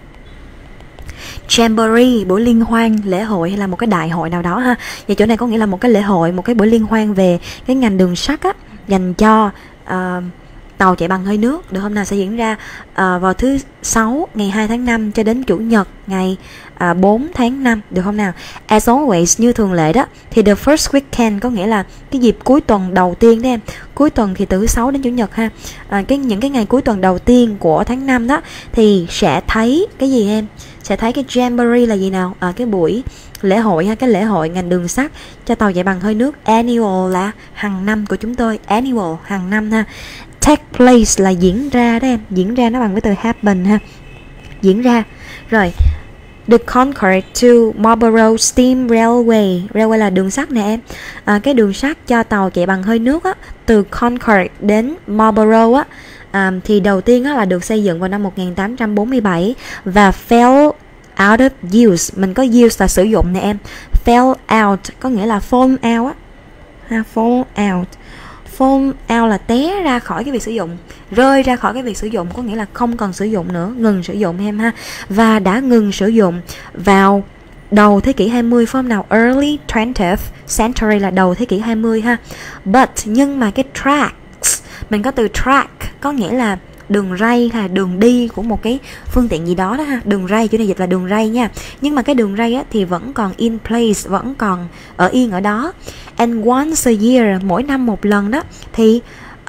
[SPEAKER 1] Jamboree, buổi liên hoan, lễ hội hay là một cái đại hội nào đó ha. Và chỗ này có nghĩa là một cái lễ hội, một cái buổi liên hoan về cái ngành đường sắt á, dành cho tàu chạy bằng hơi nước, được không nào? Sẽ diễn ra vào thứ Sáu ngày 2 tháng 5 cho đến Chủ nhật ngày 4 tháng 5, được không nào? As always, như thường lệ đó, thì the first weekend có nghĩa là cái dịp cuối tuần đầu tiên đó em. Cuối tuần thì từ thứ Sáu đến Chủ nhật ha. Những cái ngày cuối tuần đầu tiên của tháng 5 đó thì sẽ thấy cái gì em? Sẽ thấy cái Jamboree là gì nào? Cái buổi lễ hội ha, cái lễ hội ngành đường sắt cho tàu chạy bằng hơi nước. Annual là hàng năm của chúng tôi, annual hàng năm ha. Take place là diễn ra đó em, diễn ra nó bằng với từ happen ha, diễn ra. Rồi The Concord to Marlborough Steam Railway. Railway là đường sắt nè em. Cái đường sắt cho tàu chạy bằng hơi nước á, từ Concord đến Marlborough á, thì đầu tiên á, là được xây dựng vào năm 1847 và fell out of use. Mình có use là sử dụng nè em. Fell out có nghĩa là fall out á. Fall out. Fall out là té ra khỏi cái việc sử dụng, rơi ra khỏi cái việc sử dụng, có nghĩa là không còn sử dụng nữa, ngừng sử dụng em ha. Và đã ngừng sử dụng vào đầu thế kỷ 20 phải không nào? Early 20th century là đầu thế kỷ 20 ha. But nhưng mà cái tracks, mình có từ track có nghĩa là đường ray hay là đường đi của một cái phương tiện gì đó đó ha. Đường ray, chỗ này dịch là đường ray nha. Nhưng mà cái đường ray á, thì vẫn còn in place, vẫn còn ở yên ở đó. And once a year, mỗi năm một lần đó, thì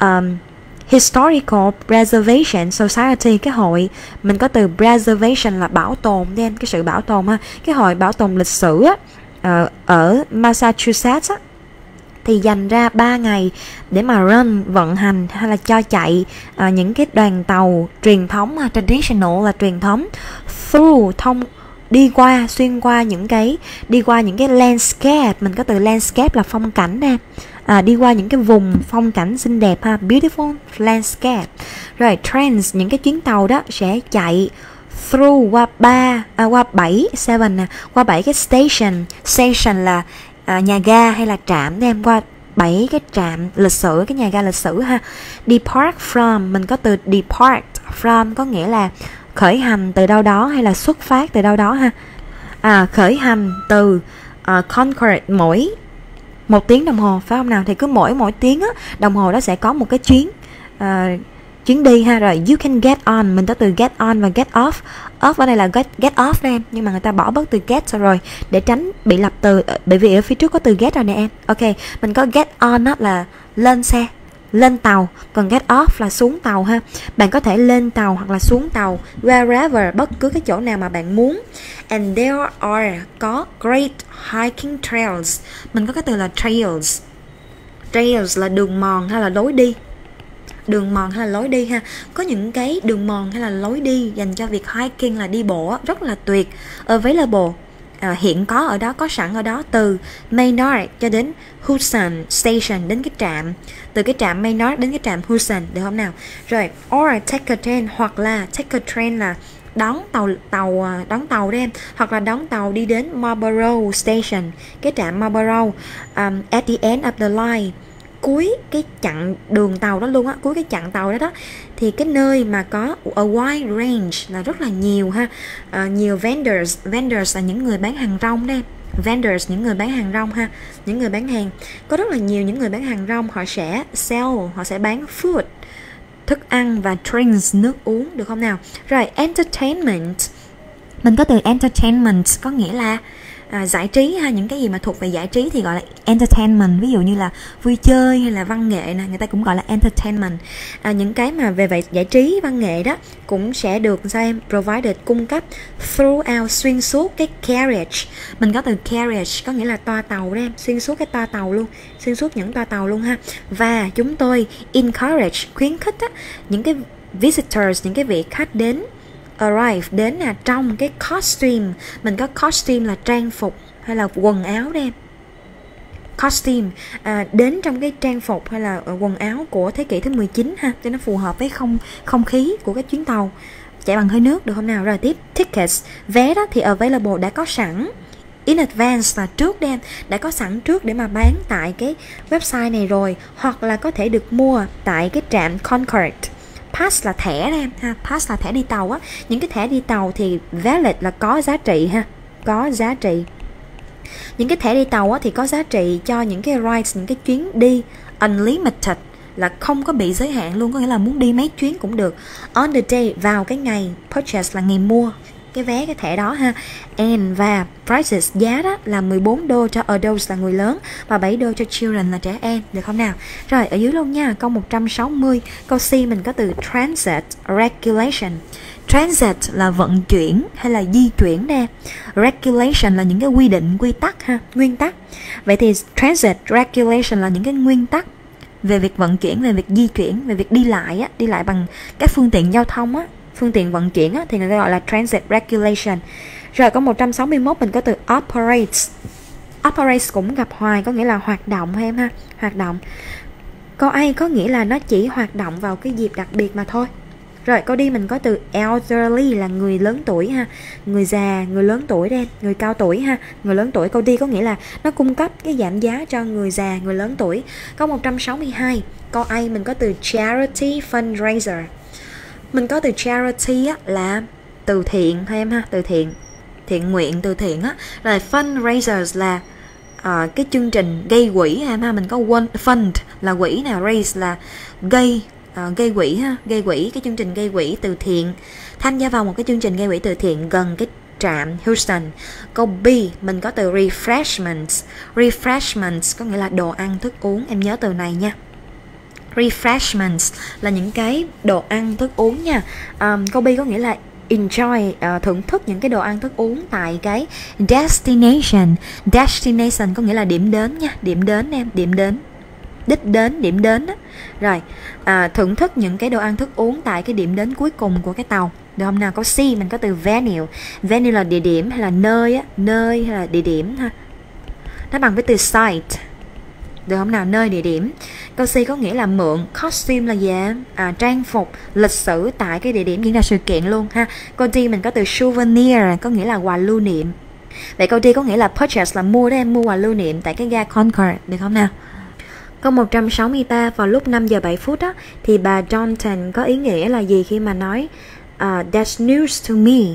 [SPEAKER 1] Historical Preservation Society, cái hội, mình có từ preservation là bảo tồn em, cái sự bảo tồn ha. Cái hội bảo tồn lịch sử á, ở Massachusetts á, thì dành ra 3 ngày để mà run, vận hành hay là cho chạy những cái đoàn tàu truyền thống, traditional là truyền thống, through đi qua, xuyên qua những cái, đi qua những cái landscape, mình có từ landscape là phong cảnh nè, đi qua những cái vùng phong cảnh xinh đẹp ha, beautiful landscape. Rồi trains, những cái chuyến tàu đó sẽ chạy through qua 7 cái station là nhà ga hay là trạm, đem qua 7 cái trạm lịch sử, cái nhà ga lịch sử ha. Depart from, mình có từ depart from có nghĩa là khởi hành từ đâu đó hay là xuất phát từ đâu đó ha. Khởi hành từ Concord mỗi 1 tiếng đồng hồ phải không nào? Thì cứ mỗi tiếng á, đồng hồ đó sẽ có một cái chuyến đi ha. Rồi you can get on, mình có từ get on và get off. Off ở đây là get off đó em, nhưng mà người ta bỏ bớt từ get rồi để tránh bị lặp từ, bởi vì ở phía trước có từ get rồi nè em. Ok, mình có get on á là lên xe, lên tàu, còn get off là xuống tàu ha. Bạn có thể lên tàu hoặc là xuống tàu wherever, bất cứ cái chỗ nào mà bạn muốn. And there are, có great hiking trails, mình có cái từ là trails. Trails là đường mòn hay là lối đi, đường mòn hay là lối đi ha. Có những cái đường mòn hay là lối đi dành cho việc hiking là đi bộ rất là tuyệt. Available, hiện có ở đó, có sẵn ở đó, từ Maynard cho đến Houston Station, đến cái trạm, từ cái trạm Maynard đến cái trạm Houston, được không nào? Rồi or take a train, hoặc là take a train là đón tàu đó em, hoặc là đón tàu đi đến Marlborough Station, cái trạm Marlborough, at the end of the line, cuối cái chặng đường tàu đó luôn á, cuối cái chặng tàu đó thì cái nơi mà có a wide range là rất là nhiều ha. Nhiều vendors là những người bán hàng rong đấy, vendors những người bán hàng rong ha, những người bán hàng. Có rất là nhiều những người bán hàng rong, họ sẽ sell, họ sẽ bán food, thức ăn, và drinks, nước uống, được không nào? Rồi entertainment, mình có từ entertainment có nghĩa là giải trí ha. Những cái gì mà thuộc về giải trí thì gọi là entertainment. Ví dụ như là vui chơi hay là văn nghệ nè, người ta cũng gọi là entertainment. Những cái mà về giải trí, văn nghệ đó cũng sẽ được sao em, provided, cung cấp throughout, xuyên suốt cái carriage. Mình có từ carriage có nghĩa là toa tàu đó em, xuyên suốt cái toa tàu luôn, xuyên suốt những toa tàu luôn ha. Và chúng tôi encourage, khuyến khích á, những cái visitors, những cái vị khách đến, arrive, đến là trong cái costume. Mình có costume là trang phục hay là quần áo đây em. Costume, đến trong cái trang phục hay là quần áo của thế kỷ thứ 19 ha, cho nó phù hợp với không khí của cái chuyến tàu chạy bằng hơi nước, được không nào? Rồi tiếp tickets, vé đó thì available, đã có sẵn, in advance là trước đen, đã có sẵn trước để mà bán tại cái website này rồi, hoặc là có thể được mua tại cái trạm Concord. Pass là thẻ đó em ha, pass là thẻ đi tàu á. Những cái thẻ đi tàu thì valid là có giá trị ha, có giá trị. Những cái thẻ đi tàu á thì có giá trị cho những cái rides, những cái chuyến đi unlimited là không có bị giới hạn luôn, có nghĩa là muốn đi mấy chuyến cũng được. On the day, vào cái ngày purchase là ngày mua cái vé, cái thẻ đó ha. And và prices, giá đó là $14 cho adults là người lớn và $7 cho children là trẻ em, được không nào? Rồi ở dưới luôn nha, câu 160, câu C mình có từ transit regulation. Transit là vận chuyển hay là di chuyển nè. Regulation là những cái quy định, quy tắc ha, nguyên tắc. Vậy thì transit regulation là những cái nguyên tắc về việc vận chuyển, về việc di chuyển, về việc đi lại á, đi lại bằng các phương tiện giao thông á, phương tiện vận chuyển á, thì người ta gọi là transit regulation. Rồi câu 161 mình có từ operates. Operates cũng gặp hoài, có nghĩa là hoạt động ha em ha, hoạt động. Câu A có nghĩa là nó chỉ hoạt động vào cái dịp đặc biệt mà thôi. Rồi câu D mình có từ elderly là người lớn tuổi ha, người già, người lớn tuổi đây, người cao tuổi ha, người lớn tuổi. Câu D có nghĩa là nó cung cấp cái giảm giá cho người già, người lớn tuổi. Câu 162, câu A mình có từ charity fundraiser. Mình có từ charity á, là từ thiện thôi em ha, từ thiện, thiện nguyện, từ thiện á. Rồi fundraisers là cái chương trình gây quỹ em ha, mình có fund là quỹ nè, raise là gây quỹ ha, gây quỹ, cái chương trình gây quỹ từ thiện, tham gia vào một cái chương trình gây quỹ từ thiện gần cái trạm Houston. Câu B mình có từ refreshments. Refreshments có nghĩa là đồ ăn thức uống, em nhớ từ này nha. Refreshments là những cái đồ ăn thức uống nha. Câu B có nghĩa là enjoy, thưởng thức những cái đồ ăn thức uống tại cái destination. Destination có nghĩa là điểm đến nha, điểm đến em, điểm đến, đích đến, điểm đến đó. Rồi thưởng thức những cái đồ ăn thức uống tại cái điểm đến cuối cùng của cái tàu, được không nào? Câu C mình có từ venue. Venue là địa điểm hay là nơi á, nơi hay là địa điểm ha, nó bằng với từ site, được không nào? Nơi, địa điểm. Câu C có nghĩa là mượn. Costume là gì ạ? Trang phục lịch sử tại cái địa điểm diễn ra sự kiện luôn ha. Câu D mình có từ souvenir, có nghĩa là quà lưu niệm. Vậy câu D có nghĩa là purchase là mua đó em, mua quà lưu niệm tại cái ga Concord, được không nào? Câu 163, vào lúc 5 giờ 7 phút á, thì bà Johnson có ý nghĩa là gì khi mà nói that's news to me?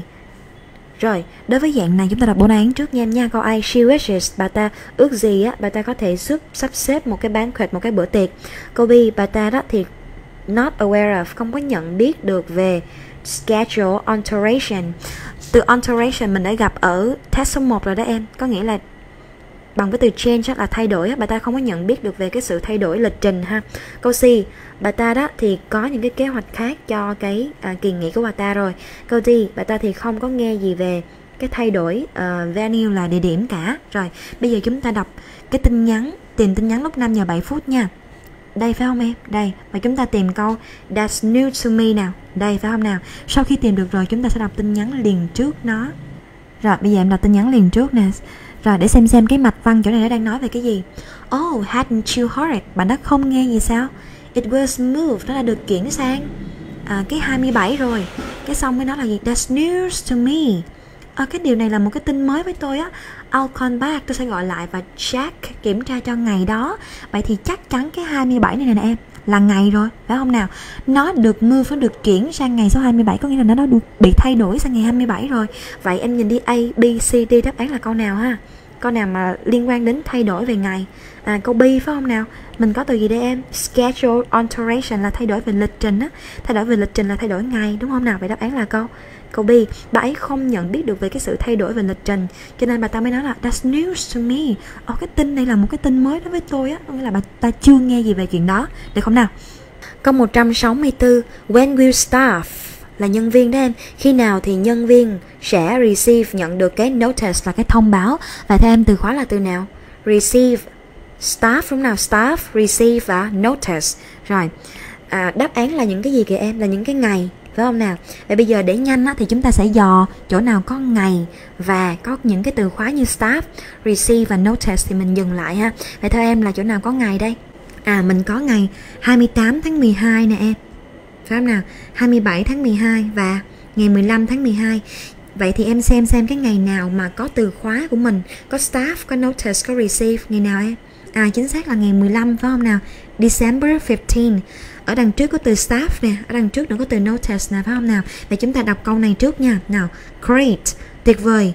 [SPEAKER 1] Rồi, đối với dạng này chúng ta đọc bốn án trước nha em nha. Câu A, she wishes, bà ta ước gì á, bà ta có thể sắp xếp một cái banquet, một cái bữa tiệc. Câu B, bà ta đó thì not aware of, không có nhận biết được về schedule alteration. Từ alteration mình đã gặp ở test số 1 rồi đó em, có nghĩa là bằng với từ change là thay đổi, bà ta không có nhận biết được về cái sự thay đổi lịch trình ha. Câu C, bà ta đó thì có những cái kế hoạch khác cho cái kỳ nghỉ của bà ta rồi. Câu D, bà ta thì không có nghe gì về cái thay đổi venue là địa điểm cả. Rồi, bây giờ chúng ta đọc cái tin nhắn, tìm tin nhắn lúc 5 giờ 7 phút nha. Đây phải không em? Đây, và chúng ta tìm câu that's new to me nào. Đây phải không nào? Sau khi tìm được rồi chúng ta sẽ đọc tin nhắn liền trước nó. Rồi, bây giờ em đọc tin nhắn liền trước nè. Rồi, để xem cái mạch văn chỗ này nó đang nói về cái gì. Oh, hadn't you heard it? Bạn đã không nghe gì sao? It was moved, nó đã được chuyển sang cái 27 rồi. Cái xong mới nói là gì? That's news to me. Cái điều này là một cái tin mới với tôi á. I'll call back, tôi sẽ gọi lại và check, kiểm tra cho ngày đó. Vậy thì chắc chắn cái 27 này nè em là ngày rồi, phải không nào? Nó được move, nó được chuyển sang ngày số 27, có nghĩa là nó được bị thay đổi sang ngày 27 rồi. Vậy em nhìn đi, A, B, C, D, đáp án là câu nào ha? Câu nào mà liên quan đến thay đổi về ngày? Câu B phải không nào? Mình có từ gì đây em? Schedule alteration là thay đổi về lịch trình á. Thay đổi về lịch trình là thay đổi ngày, đúng không nào? Vậy đáp án là câu B. Bà ấy không nhận biết được về cái sự thay đổi về lịch trình, cho nên bà ta mới nói là that's news to me. Cái tin này là một cái tin mới đối với tôi á, nghĩa là bà ta chưa nghe gì về chuyện đó, được không nào? Câu 164, when will staff là nhân viên đó em, khi nào thì nhân viên sẽ receive, nhận được cái notice là cái thông báo. Và theo em từ khóa là từ nào? Receive, staff đúng nào? Staff, receive và notice. Rồi, đáp án là những cái gì kìa em? Là những cái ngày, phải không nào? Vậy bây giờ để nhanh á, thì chúng ta sẽ dò chỗ nào có ngày và có những cái từ khóa như staff, receive và notice thì mình dừng lại ha. Vậy theo em là chỗ nào có ngày đây? Mình có ngày 28 tháng 12 nè em, phải không nào? 27 tháng 12 và ngày 15 tháng 12. Vậy thì em xem cái ngày nào mà có từ khóa của mình, có staff, có notice, có receive, ngày nào em? Chính xác là ngày 15 phải không nào? December 15. Ở đằng trước có từ staff nè, ở đằng trước nữa có từ notice nè, phải không nào? Vậy chúng ta đọc câu này trước nha. Nào, great, tuyệt vời,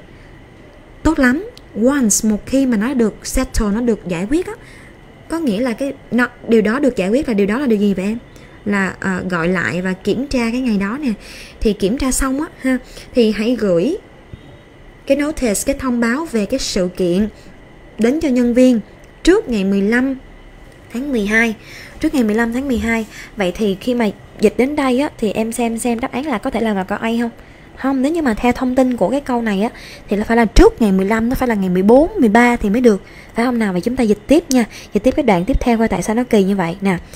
[SPEAKER 1] tốt lắm. Once, một khi mà nó được settle, nó được giải quyết á, có nghĩa là điều đó được giải quyết là điều đó là điều gì vậy em? Là gọi lại và kiểm tra cái ngày đó nè. Thì kiểm tra xong á ha, thì hãy gửi cái notice, cái thông báo về cái sự kiện đến cho nhân viên trước ngày 15 tháng 12. Trước ngày 15 tháng 12. Vậy thì khi mà dịch đến đây á, thì em xem đáp án là có thể là vào câu A không? Không, nếu như mà theo thông tin của cái câu này á, thì nó phải là trước ngày 15, nó phải là ngày 14, 13 thì mới được, phải không nào? Vậy chúng ta dịch tiếp nha, dịch tiếp cái đoạn tiếp theo coi tại sao nó kỳ như vậy nè.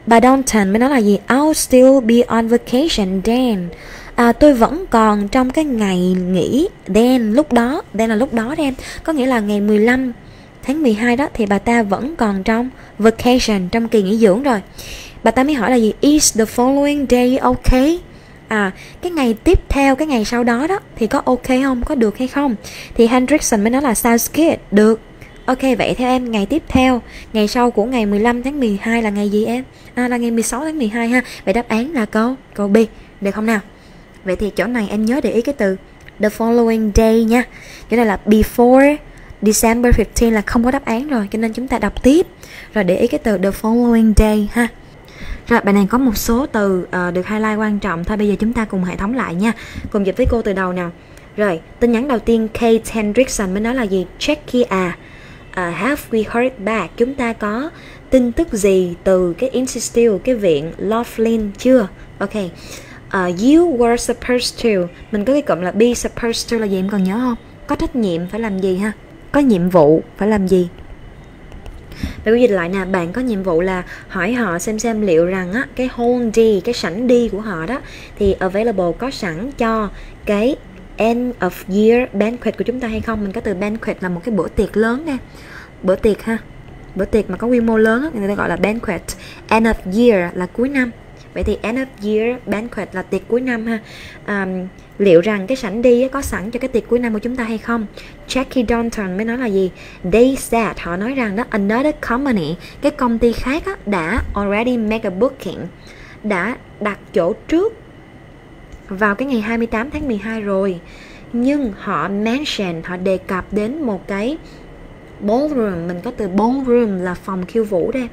[SPEAKER 1] Bà Dalton mới nói là gì? I'll still be on vacation then. Tôi vẫn còn trong cái ngày nghỉ then, lúc đó. Then là lúc đó em. Có nghĩa là ngày 15 tháng 12 đó thì bà ta vẫn còn trong vacation, trong kỳ nghỉ dưỡng rồi. Bà ta mới hỏi là gì? Is the following day okay? Cái ngày tiếp theo, cái ngày sau đó đó thì có ok không? Có được hay không? Thì Hendrickson mới nói là sounds good, được. Ok, vậy theo em, ngày tiếp theo, ngày sau của ngày 15 tháng 12 là ngày gì em? Là ngày 16 tháng 12 ha. Vậy đáp án là câu B, được không nào? Vậy thì chỗ này em nhớ để ý cái từ the following day nha. Cái này là before December 15 là không có đáp án rồi, cho nên chúng ta đọc tiếp. Rồi để ý cái từ the following day ha. Rồi bài này có một số từ được highlight quan trọng thôi. Bây giờ chúng ta cùng hệ thống lại nha. Cùng dịch với cô từ đầu nào. Rồi, tin nhắn đầu tiên Kate Hendrickson mới nói là gì? Jackie have we heard back? Chúng ta có tin tức gì từ cái Institute, cái viện Laughlin chưa? Ok. You were supposed to. Mình có cái cụm là be supposed to là gì em còn nhớ không? Có trách nhiệm phải làm gì ha? Có nhiệm vụ phải làm gì? Vậy dịch lại nè, bạn có nhiệm vụ là hỏi họ xem liệu rằng á, cái whole day, cái sảnh đi của họ đó thì available, có sẵn cho cái end of year banquet của chúng ta hay không. Mình có từ banquet là một cái bữa tiệc lớn nè. Bữa tiệc ha. Bữa tiệc mà có quy mô lớn á, người ta gọi là banquet. End of year là cuối năm. Vậy thì end of year banquet là tiệc cuối năm ha. Liệu rằng cái sảnh đi có sẵn cho cái tiệc cuối năm của chúng ta hay không? Jackie Dalton mới nói là gì? They said, họ nói rằng đó, another company, cái công ty khác á, đã already make a booking, đã đặt chỗ trước vào cái ngày 28 tháng 12 rồi. Nhưng họ mention, họ đề cập đến một cái ballroom. Mình có từ ballroom là phòng khiêu vũ đây.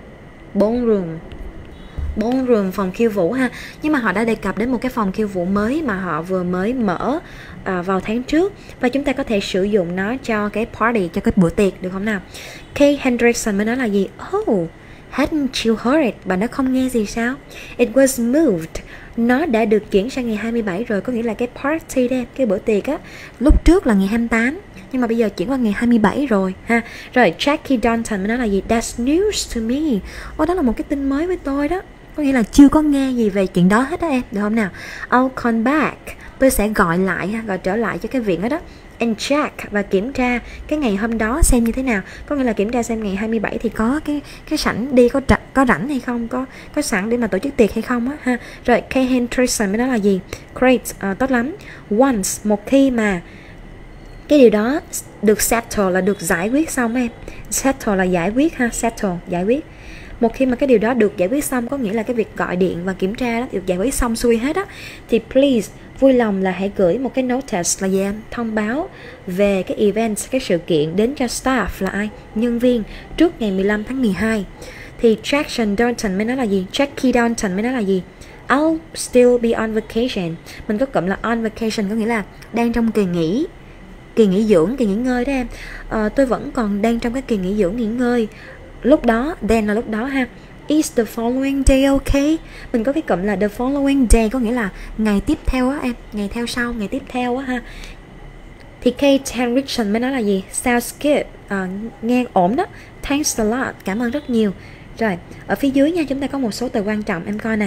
[SPEAKER 1] Ballroom, phòng khiêu vũ ha. Nhưng mà họ đã đề cập đến một cái phòng khiêu vũ mới mà họ vừa mới mở vào tháng trước. Và chúng ta có thể sử dụng nó cho cái party, cho cái bữa tiệc, được không nào? Kate Hendrickson mới nói là gì? Oh, hadn't you heard it? Bà nó không nghe gì sao? It was moved. Nó đã được chuyển sang ngày 27 rồi. Có nghĩa là cái party đây, cái bữa tiệc á, lúc trước là ngày 28, nhưng mà bây giờ chuyển qua ngày 27 rồi ha. Rồi Jackie Dalton mới nói là gì? That's news to me. Đó là một cái tin mới với tôi đó. Có nghĩa là chưa có nghe gì về chuyện đó hết đó em, được không nào? I'll come back. Tôi sẽ gọi lại ha, gọi trở lại cho cái viện đó đó. And check, và kiểm tra cái ngày hôm đó xem như thế nào. Có nghĩa là kiểm tra xem ngày 27 thì có cái sảnh đi, có rảnh hay không, có sẵn để mà tổ chức tiệc hay không á ha. Rồi Kate Hendrickson mới nói là gì? Great, tốt lắm. Once, một khi mà cái điều đó được settle là được giải quyết xong em. Settle là giải quyết ha, settle, giải quyết. Một khi mà cái điều đó được giải quyết xong, có nghĩa là cái việc gọi điện và kiểm tra đó được giải quyết xong xuôi hết á, thì please, vui lòng là hãy gửi một cái notice là gì em? Thông báo về cái event, cái sự kiện đến cho staff là ai? Nhân viên trước ngày 15 tháng 12. Thì Jackie Dalton mới nói là gì? Jackie Dalton mới nói là gì? I'll still be on vacation. Mình có cụm là on vacation, có nghĩa là đang trong kỳ nghỉ dưỡng, kỳ nghỉ ngơi đó em. Tôi vẫn còn đang trong cái kỳ nghỉ dưỡng, nghỉ ngơi. Lúc đó, then là lúc đó ha. Is the following day okay? Mình có cái cụm là the following day, có nghĩa là ngày tiếp theo á em, ngày theo sau, ngày tiếp theo á ha. Thì Kate Hendrickson mới nói là gì? Sounds good, nghe ổn đó. Thanks a lot, cảm ơn rất nhiều. Rồi, ở phía dưới nha, chúng ta có một số từ quan trọng em coi nè.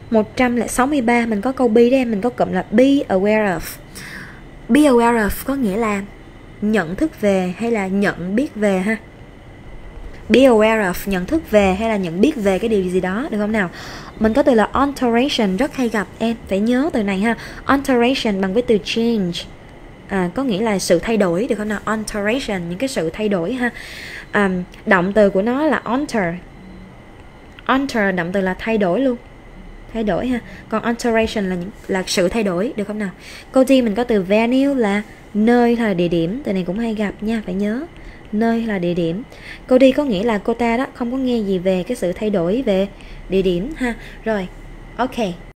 [SPEAKER 1] 163 mình có câu B đấy em, mình có cụm là be aware of. Be aware of có nghĩa là nhận thức về hay là nhận biết về ha. Be aware of, nhận thức về hay là nhận biết về cái điều gì đó, được không nào? Mình có từ là alteration, rất hay gặp em, phải nhớ từ này ha. Alteration bằng với từ change, có nghĩa là sự thay đổi, được không nào? Alteration, những cái sự thay đổi ha. Động từ của nó là alter. Alter, động từ là thay đổi luôn, thay đổi ha. Còn alteration là sự thay đổi, được không nào? Câu D mình có từ venue là nơi hay là địa điểm, từ này cũng hay gặp nha, phải nhớ. Nơi là địa điểm. Câu đi có nghĩa là cô ta đó không có nghe gì về cái sự thay đổi về địa điểm ha. Rồi, ok.